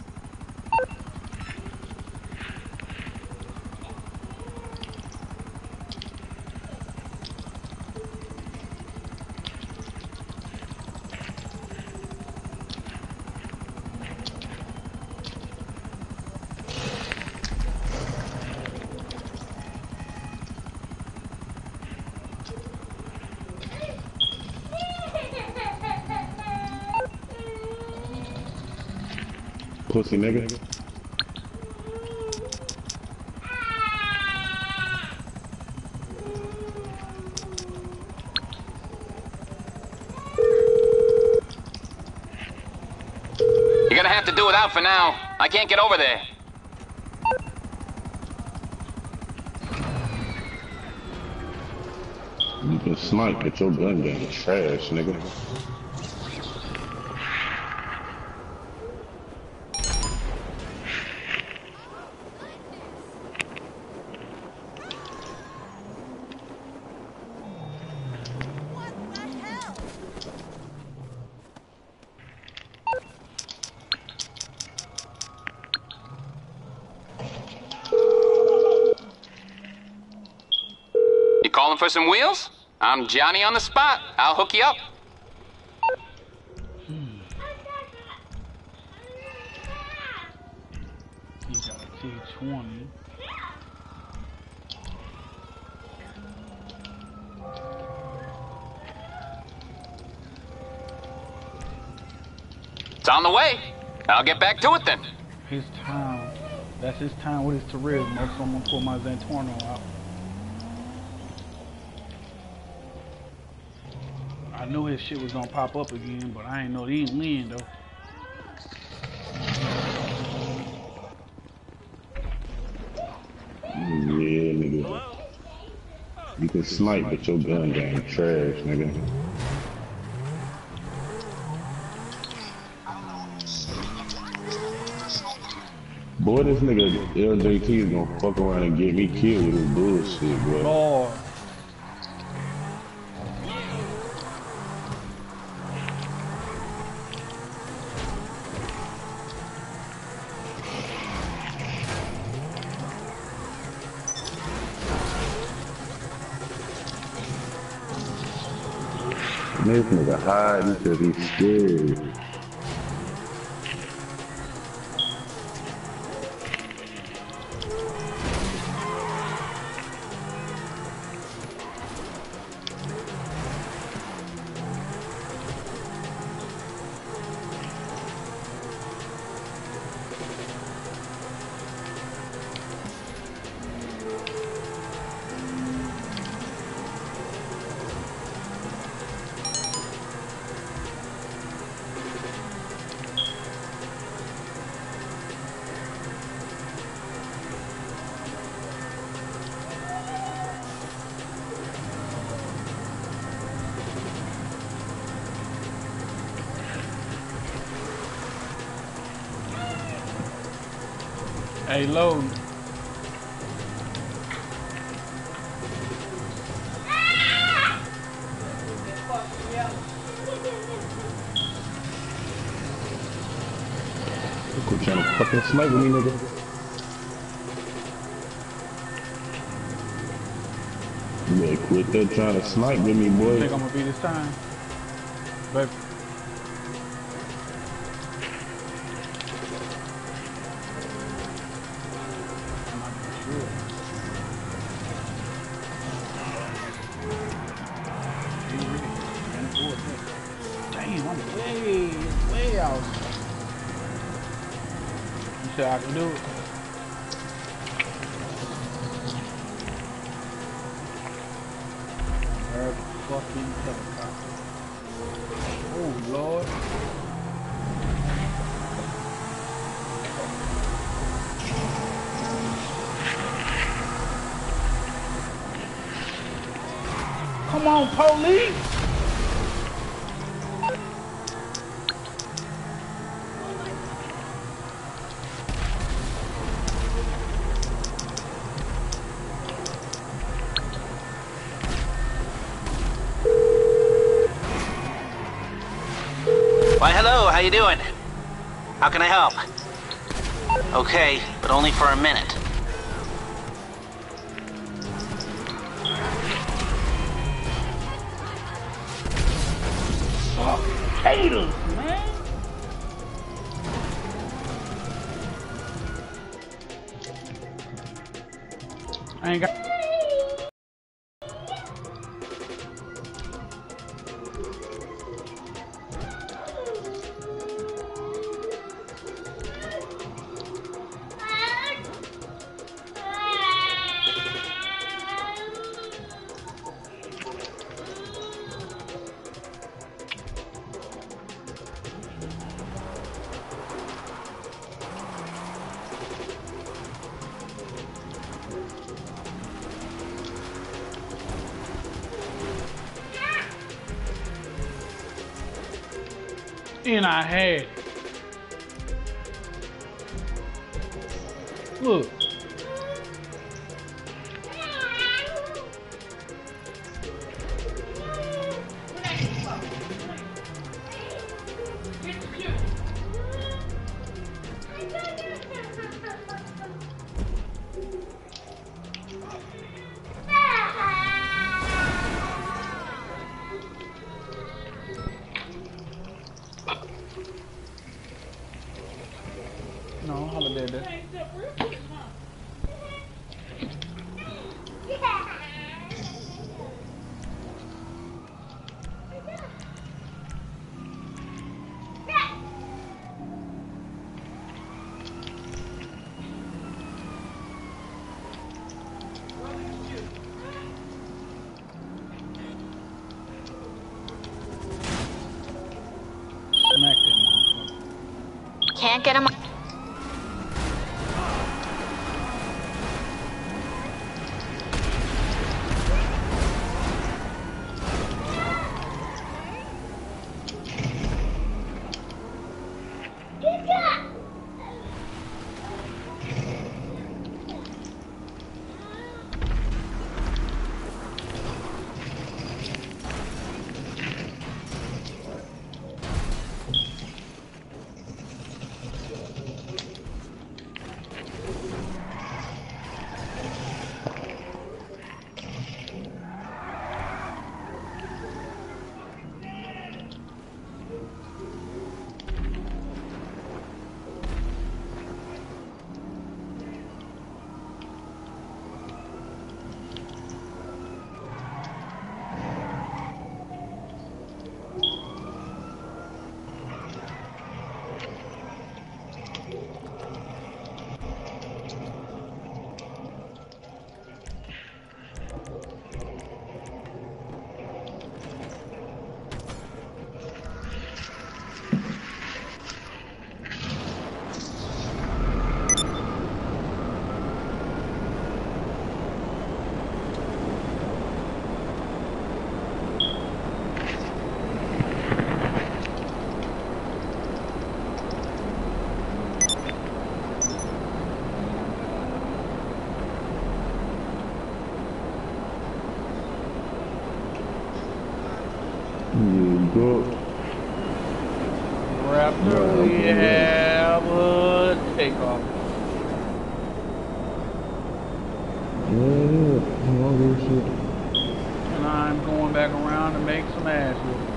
Pussy nigga. You're gonna have to do without for now. I can't get over there. You can snipe, but your gun game is trash, nigga. Calling for some wheels? I'm Johnny on the spot. I'll hook you up. Hmm. He got a T twenty. It's on the way. I'll get back to it then. His time. That's his time with his Turismo. So I'm gonna pull my Zentorno out. I knew his shit was gonna pop up again, but I ain't know he didn't win though. Yeah, nigga. You can snipe, but your gun game trash, nigga. Boy, this nigga L J T is gonna fuck around and get me killed with his bullshit, bro. Lord. This nigga hiding because he's scared. Hey, load. Quit trying to fucking snipe with me, nigga. Yeah, quit that trying to snipe with me, I boy. think I'm gonna be this time. Baby. Damn, I'm way, way out. You said I can do it? Grab the fucking helicopter. Oh, Lord. Come on, police! Why, hello, how you doing? How can I help? Okay, but only for a minute. Haters, man! I ain't got... And I had. Look. No, holiday day. Smack that motherfucker. Can't get him. Yeah, go. Raptor, we have a takeoff. Yeah, all this shit. And I'm going back around to make some ass with it.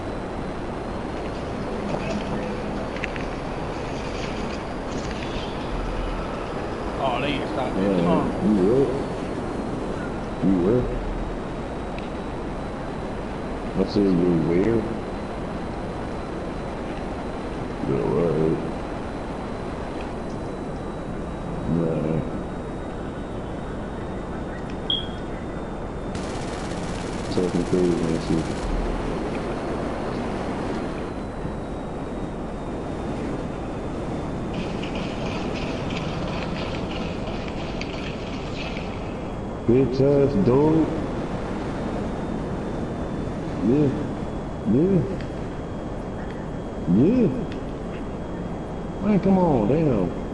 Oh, they ain't stopped that Yeah, song. you will. You will. I said you will. You're right. Nah. Talking crazy and shit. Bitch ass dog. Yeah. Yeah. Yeah. Man, come on, damn.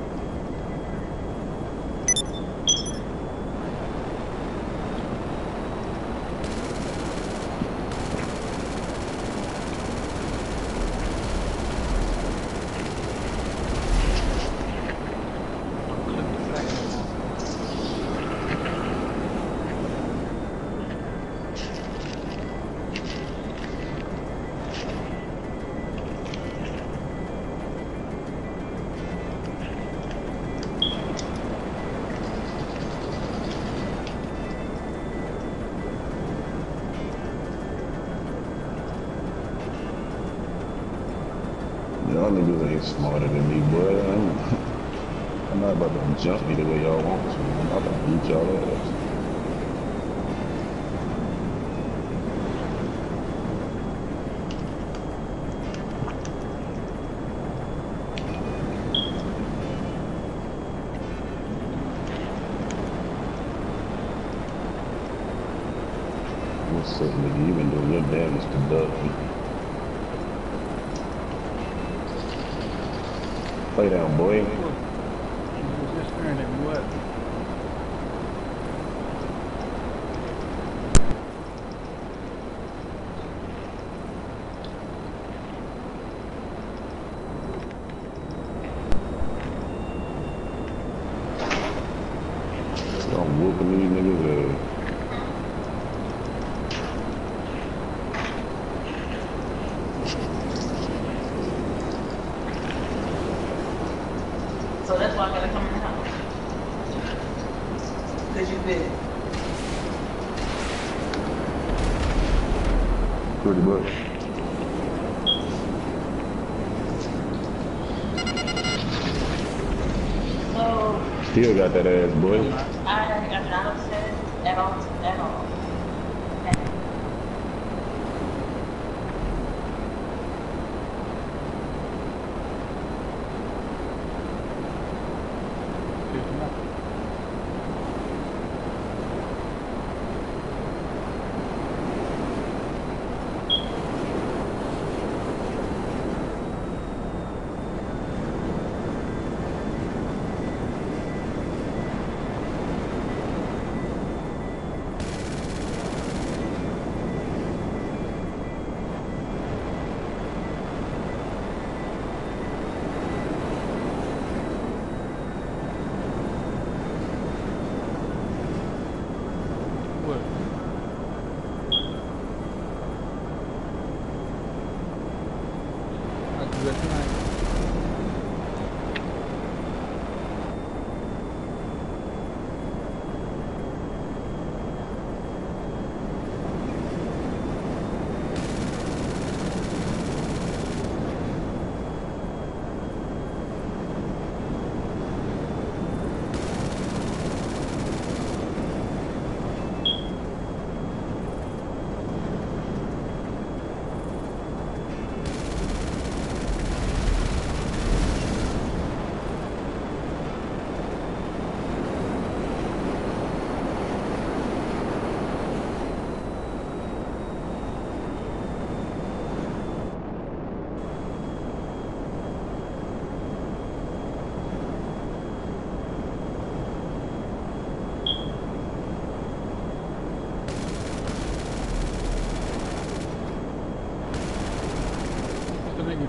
Y'all niggas ain't smarter than me, boy. I'm, I'm not about to jump me the way y'all want to. I'm about to beat y'all ass. What's up, nigga? You been doing your damage to Duck. Play down, boy. You was just staring at me, what? I'm whooping these niggas ass. So that's why I gotta come in the house. Cause you big. Pretty much. So Still got that ass, boy. I am not upset at all at all.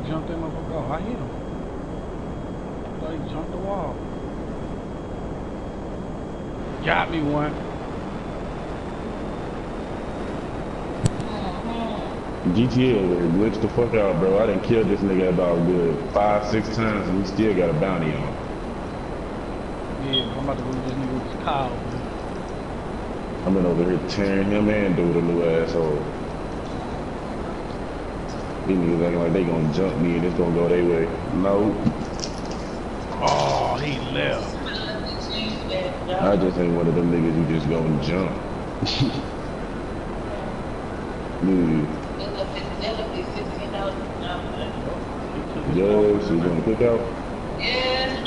jumped that motherfucker. Oh, I hit him. I thought he jumped the wall. Got me one. G T A glitched the fuck out, bro. I done killed this nigga about good five, six times, and we still got a bounty on. Yeah, I'm about to go with this nigga with his cow. I've been over here tearing him and dude a little asshole. These niggas acting like they gonna jump me and it's gonna go their way. No. Oh, he left. I just ain't one of them niggas who just gonna jump. Yeah. Yo, so you gonna cook out? Yeah.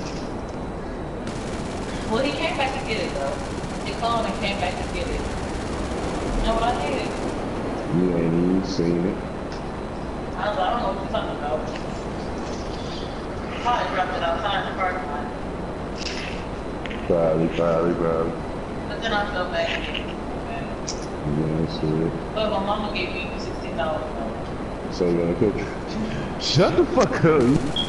Well, he came back to get it though. He called and came back to get it. You know what I did? You ain't even seen it. I was like, I don't know what you're talking about. Probably dropped it outside the parking lot. Probably, probably, probably. But then I felt bad. Yeah, that's it. But my mama gave me sixteen dollars. So you gonna cook? Shut the fuck up.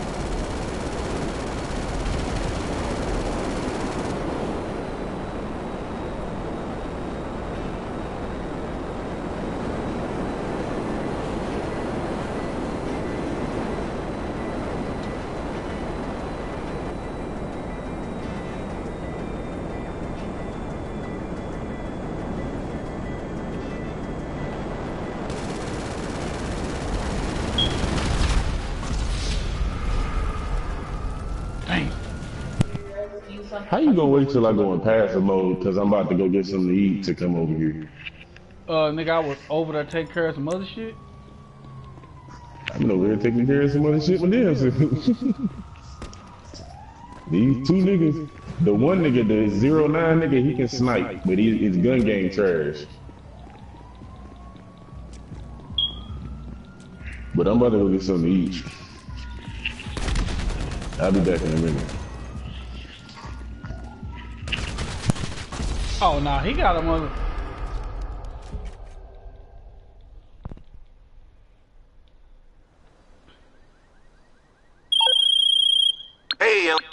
How you gonna wait till I go in passive mode? Cause I'm about to go get something to eat to come over here. Uh, nigga, I was over there taking care of some other shit. I've been over here taking care of some other shit with them. These two niggas, the one nigga, the zero nine nigga, he can snipe, but he, his gun game trash. But I'm about to go get something to eat. I'll be back in a minute. Oh, nah, he got a mother. Hey, um.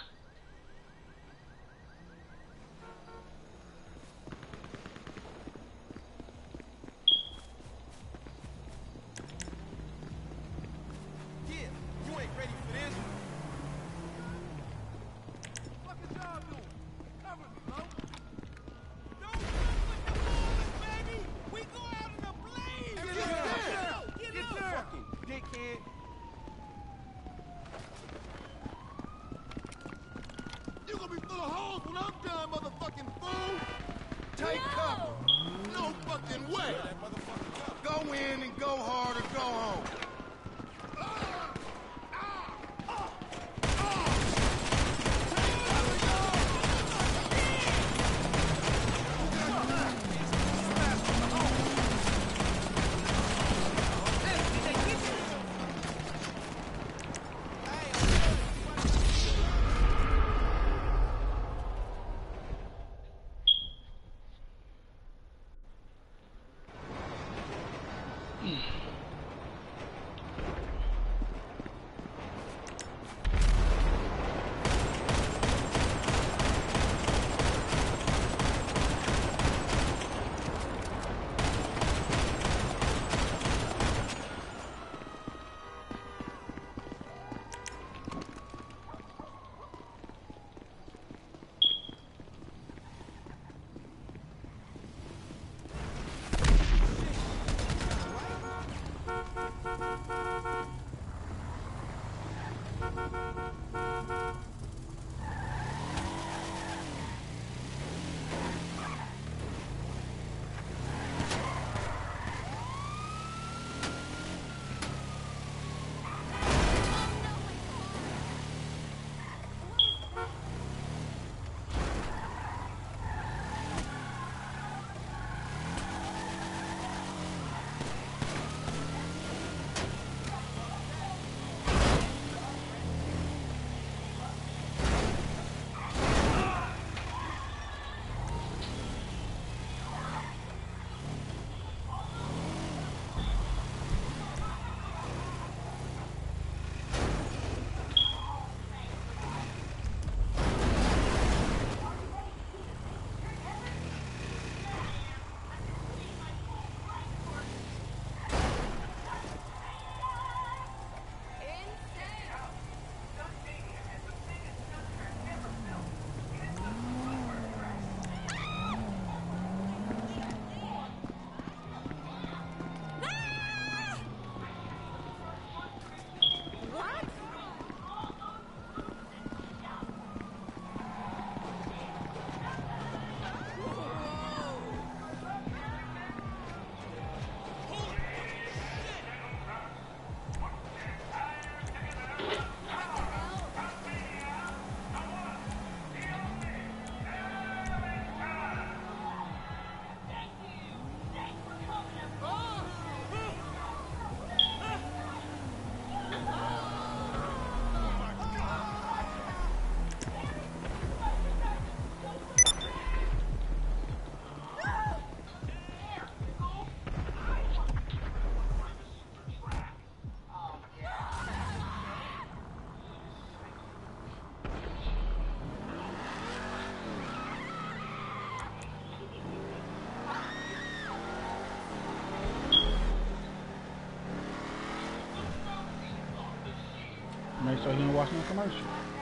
make sure he don't watch no commercial.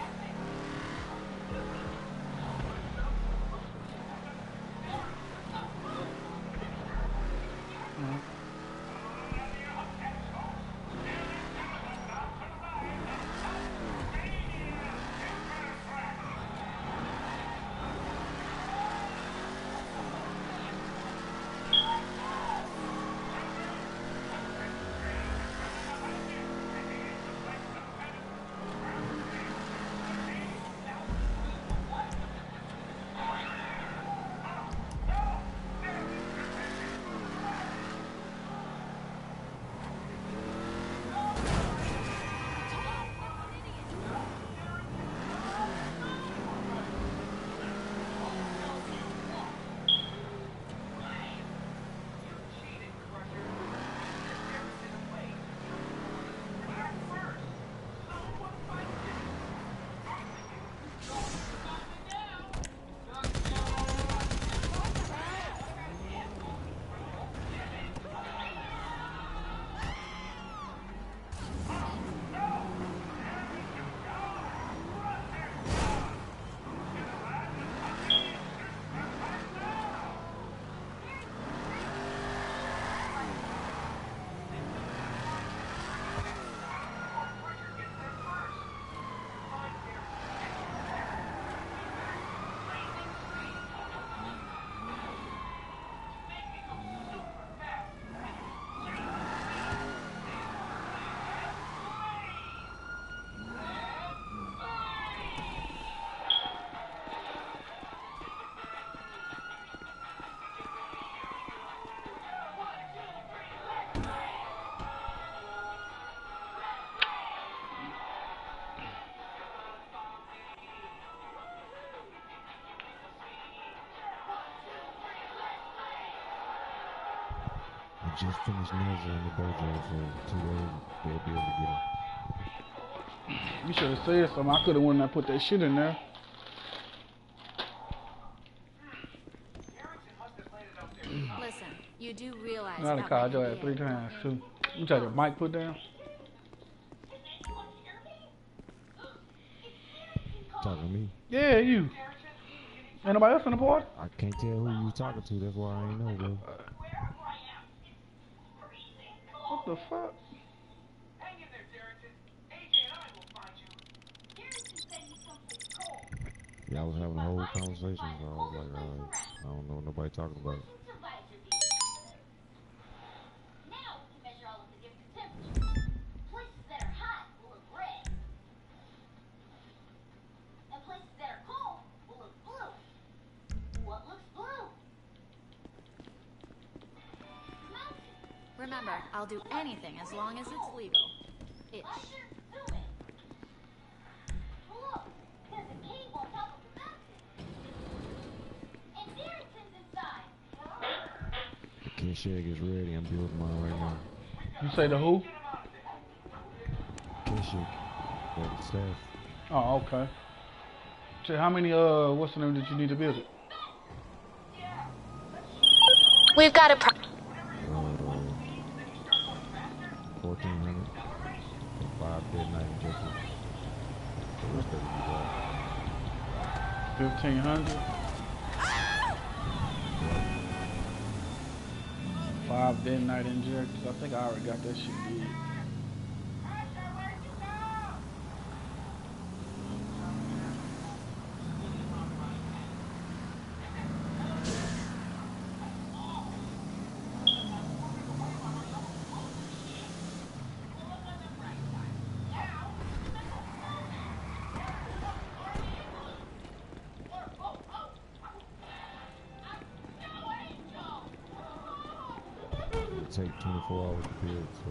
Just finished Nezza in the dojo, so two days they'll be able to get him. You should have said something. I could have went and I put that shit in there. Listen, you do realize I done that called might your be ass three it. times too. You try to get mic put down. Talking to me? Yeah, you. Ain't nobody else in the party? I can't tell who you talking to. That's why I ain't know, bro. What the fuck? Yeah, I was having a whole conversation, so I was like, alright, I don't know what nobody talking about. Remember, I'll do anything as long as it's legal. Ish. Kinshag is ready. I'm building mine right now. You say the who? Kinshag. Yeah, the staff. Oh, okay. So how many, uh, what's the name that you need to build it? We've got a pro- fourteen hundred. Five dead night injections. The rest of it is fifteen hundred. Five dead night injectors. I think I already got that shit did. take twenty-four hours to build, so.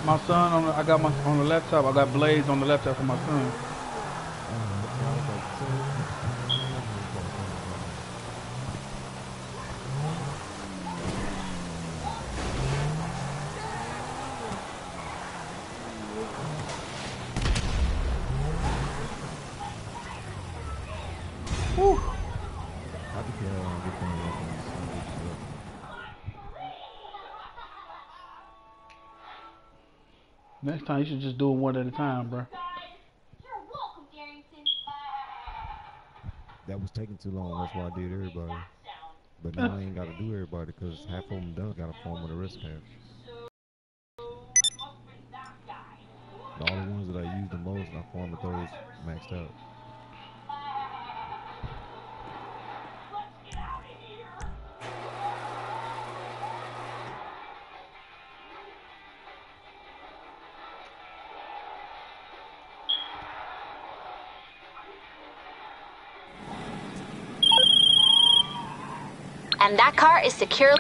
My son on the, I got my on the laptop. I got Blaze on the laptop for my son. Whew. Next time you should just do it one at a time, bro. That was taking too long. That's why I did everybody. But now I ain't got to do everybody because half of them done got a form of the wristband. All the ones that I use the most, I form with those maxed out. And that car is secure.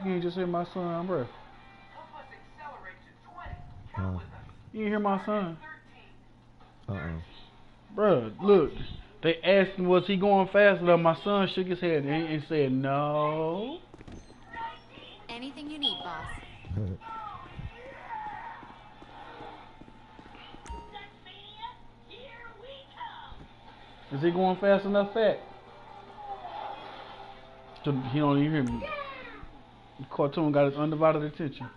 you ain't just hear my son, bro? Huh? You ain't hear my son? Uh-uh. Bro, look. They asked him, was he going fast enough? My son shook his head and, and said, no. Anything you need, boss. Is he going fast enough, Fat? So he don't even hear me. The cartoon got his undivided attention.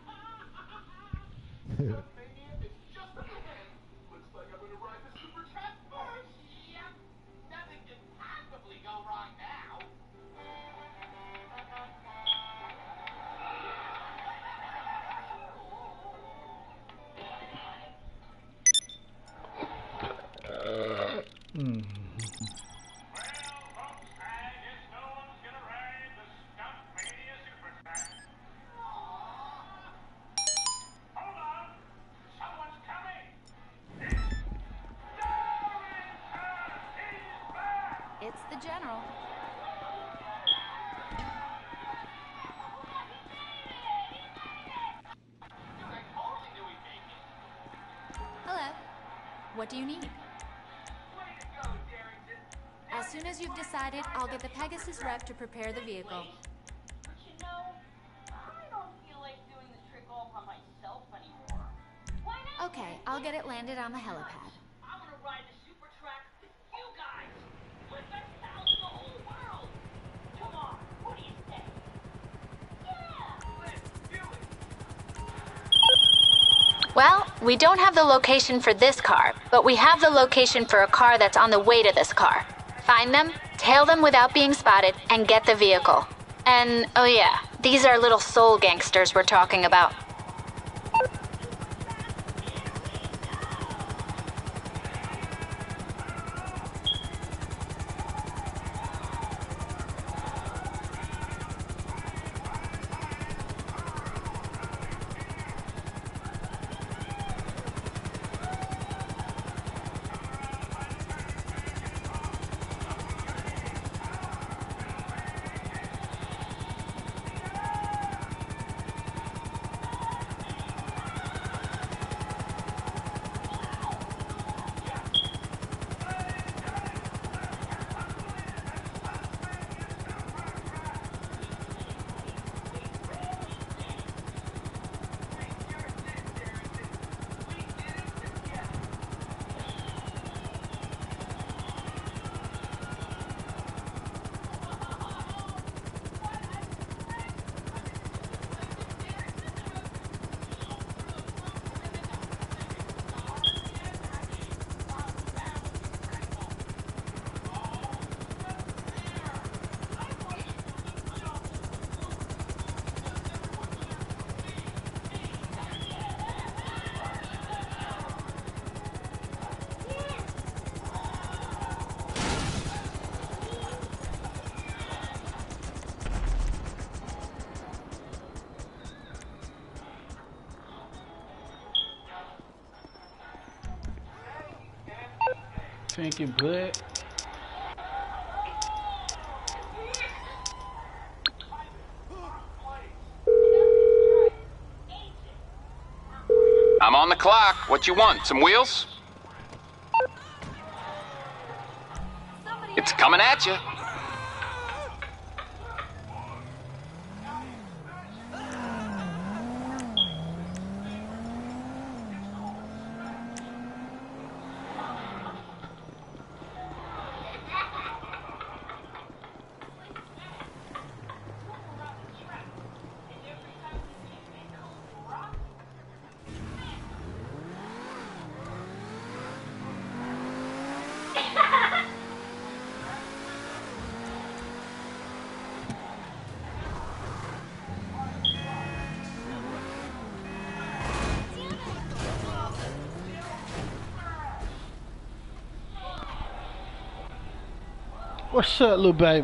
Mm. It's the general. Hello. What do you need? As soon as you've decided, I'll get the Pegasus rep to prepare the vehicle. But you know, I don't feel like doing the trick all by myself anymore. Why not? Okay, I'll get it landed on the helipad. I want to ride the super track with you guys. We're the best pals in the whole world. Come on, what do you say? Yeah! Let's do it! Well, we don't have the location for this car, but we have the location for a car that's on the way to this car. Find them, tail them without being spotted, and get the vehicle. And, oh yeah, these are little soul gangsters we're talking about. Thinking blood. I'm on the clock. What you want? Some wheels? It's coming at you. What's up, little baby?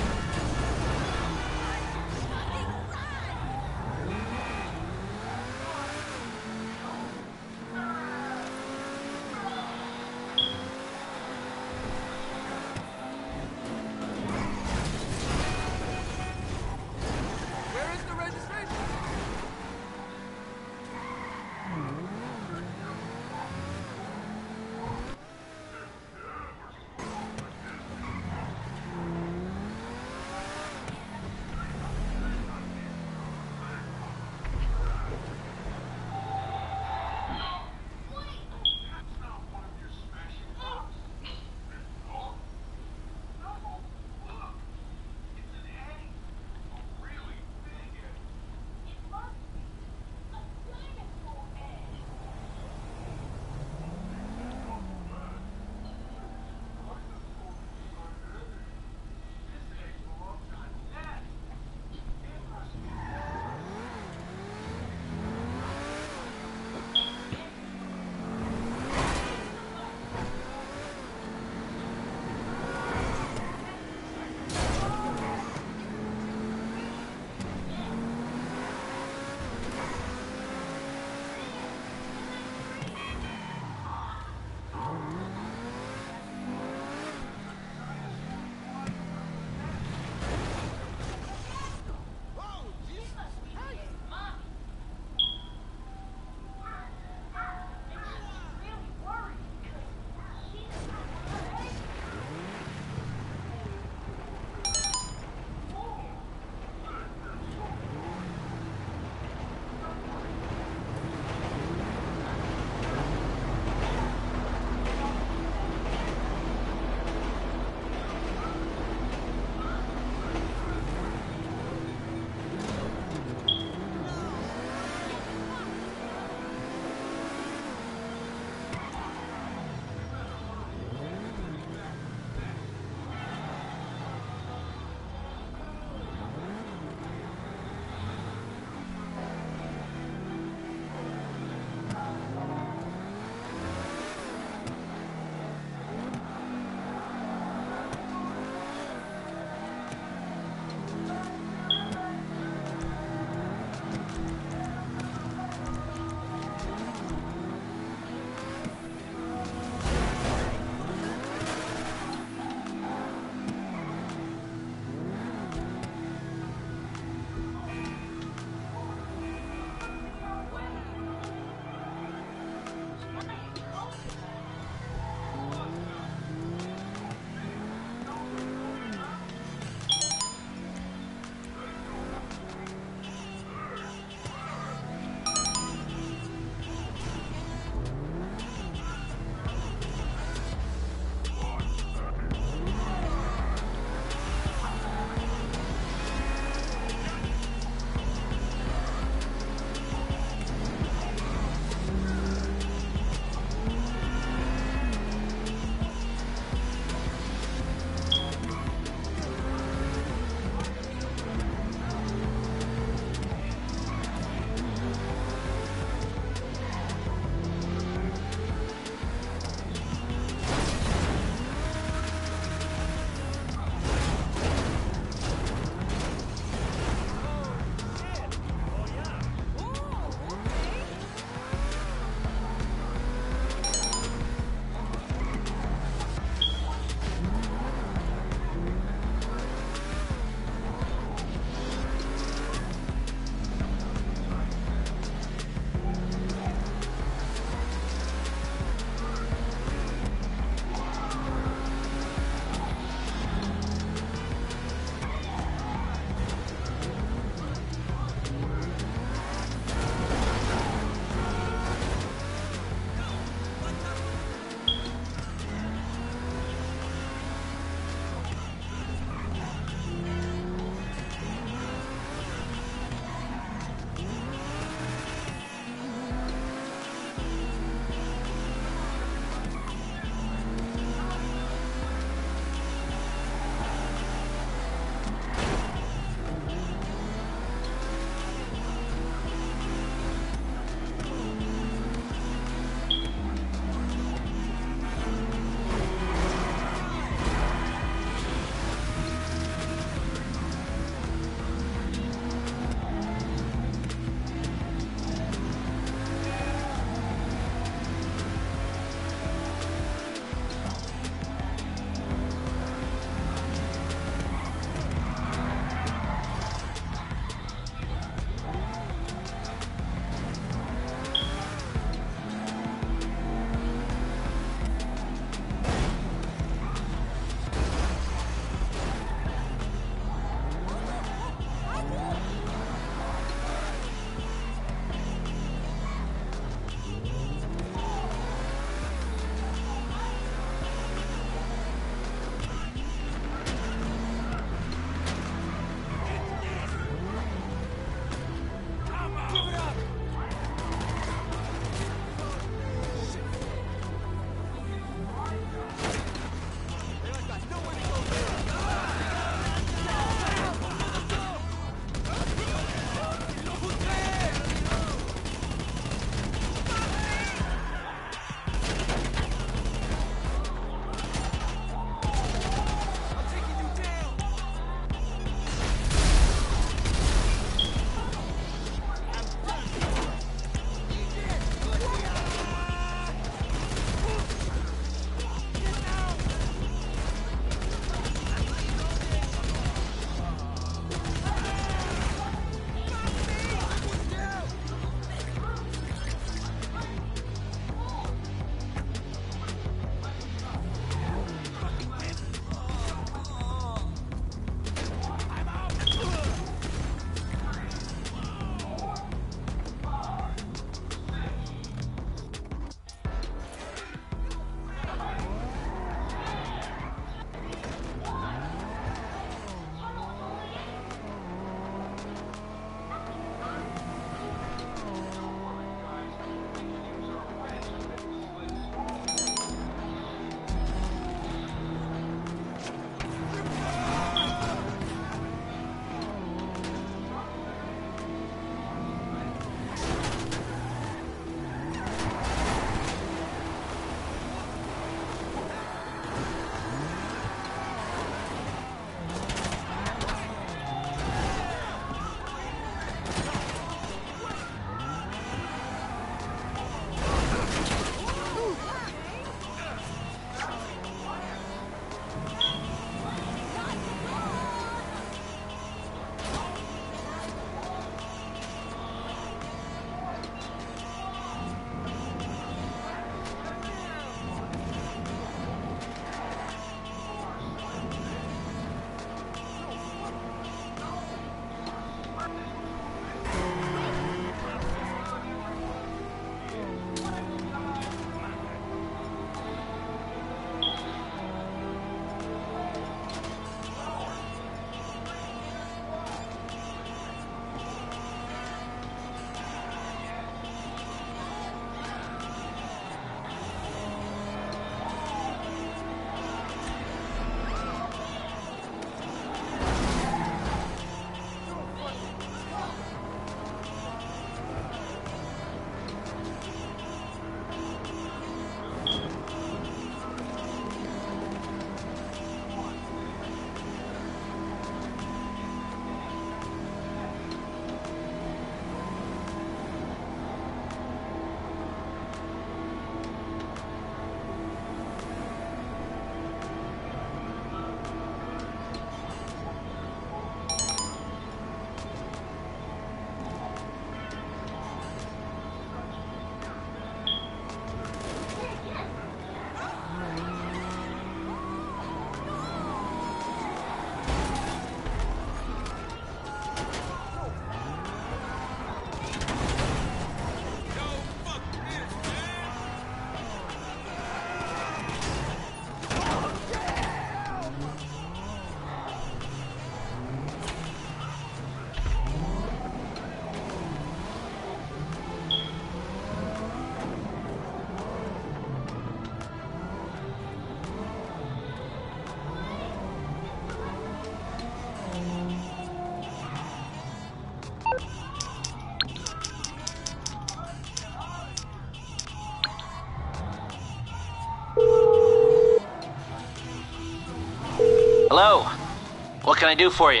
Hello? What can I do for you?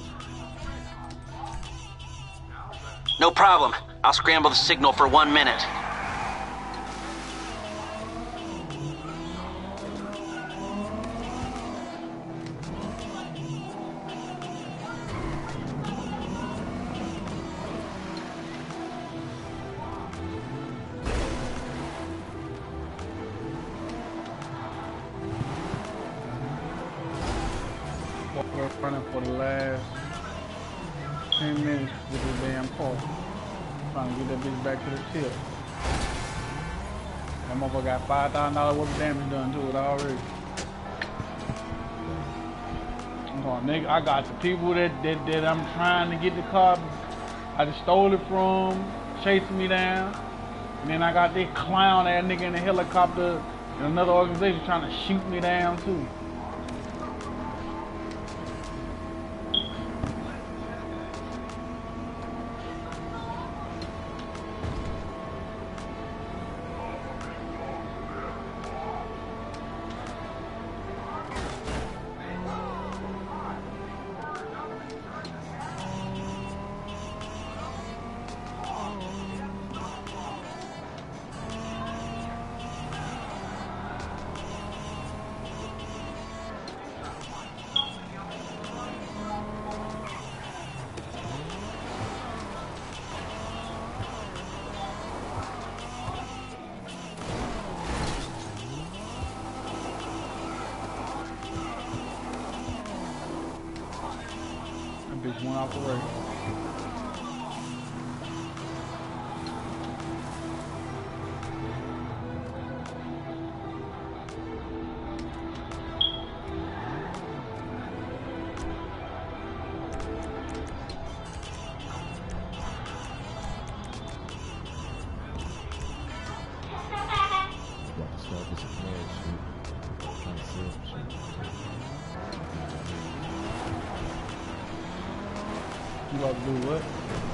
No problem. I'll scramble the signal for one minute. We're running for the last ten minutes with this damn car. Trying to get that bitch back to the tip. That motherfucker got five thousand dollars worth of damage done to it already. I'm going, nigga, I got the people that, that, that I'm trying to get the car, I just stole it from, chasing me down. And then I got this clown ass nigga in the helicopter in another organization trying to shoot me down too. Bitch went off the race. About to start this cash shit. Trying to sell some shit. You about to do what?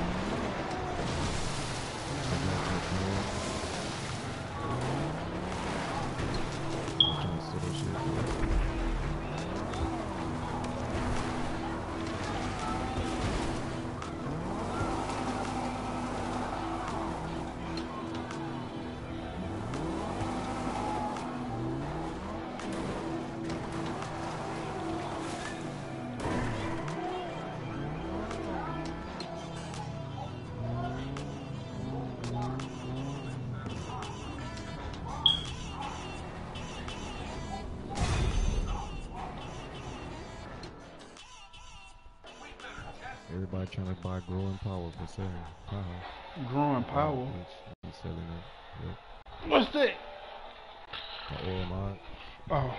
Everybody trying to buy growing power for selling power. Growing power? He's selling it. Yep. What's that? The oil mod. Oh.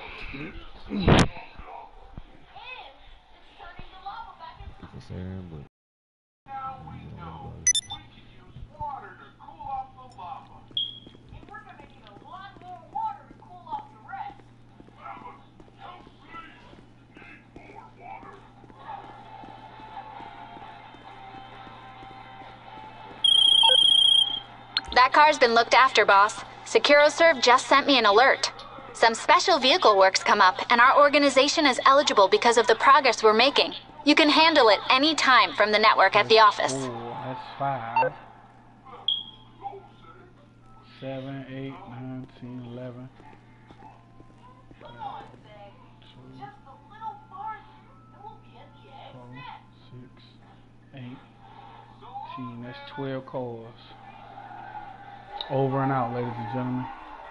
People saying, but you know about it. That car's been looked after, boss. SecuroServe just sent me an alert. Some special vehicle work's come up, and our organization is eligible because of the progress we're making. You can handle it any time from the network at the office. Four, that's five. Seven, eight, nine, ten, eleven. Twelve, two, four, six, eight, ten. That's twelve cars. Over and out, ladies and gentlemen.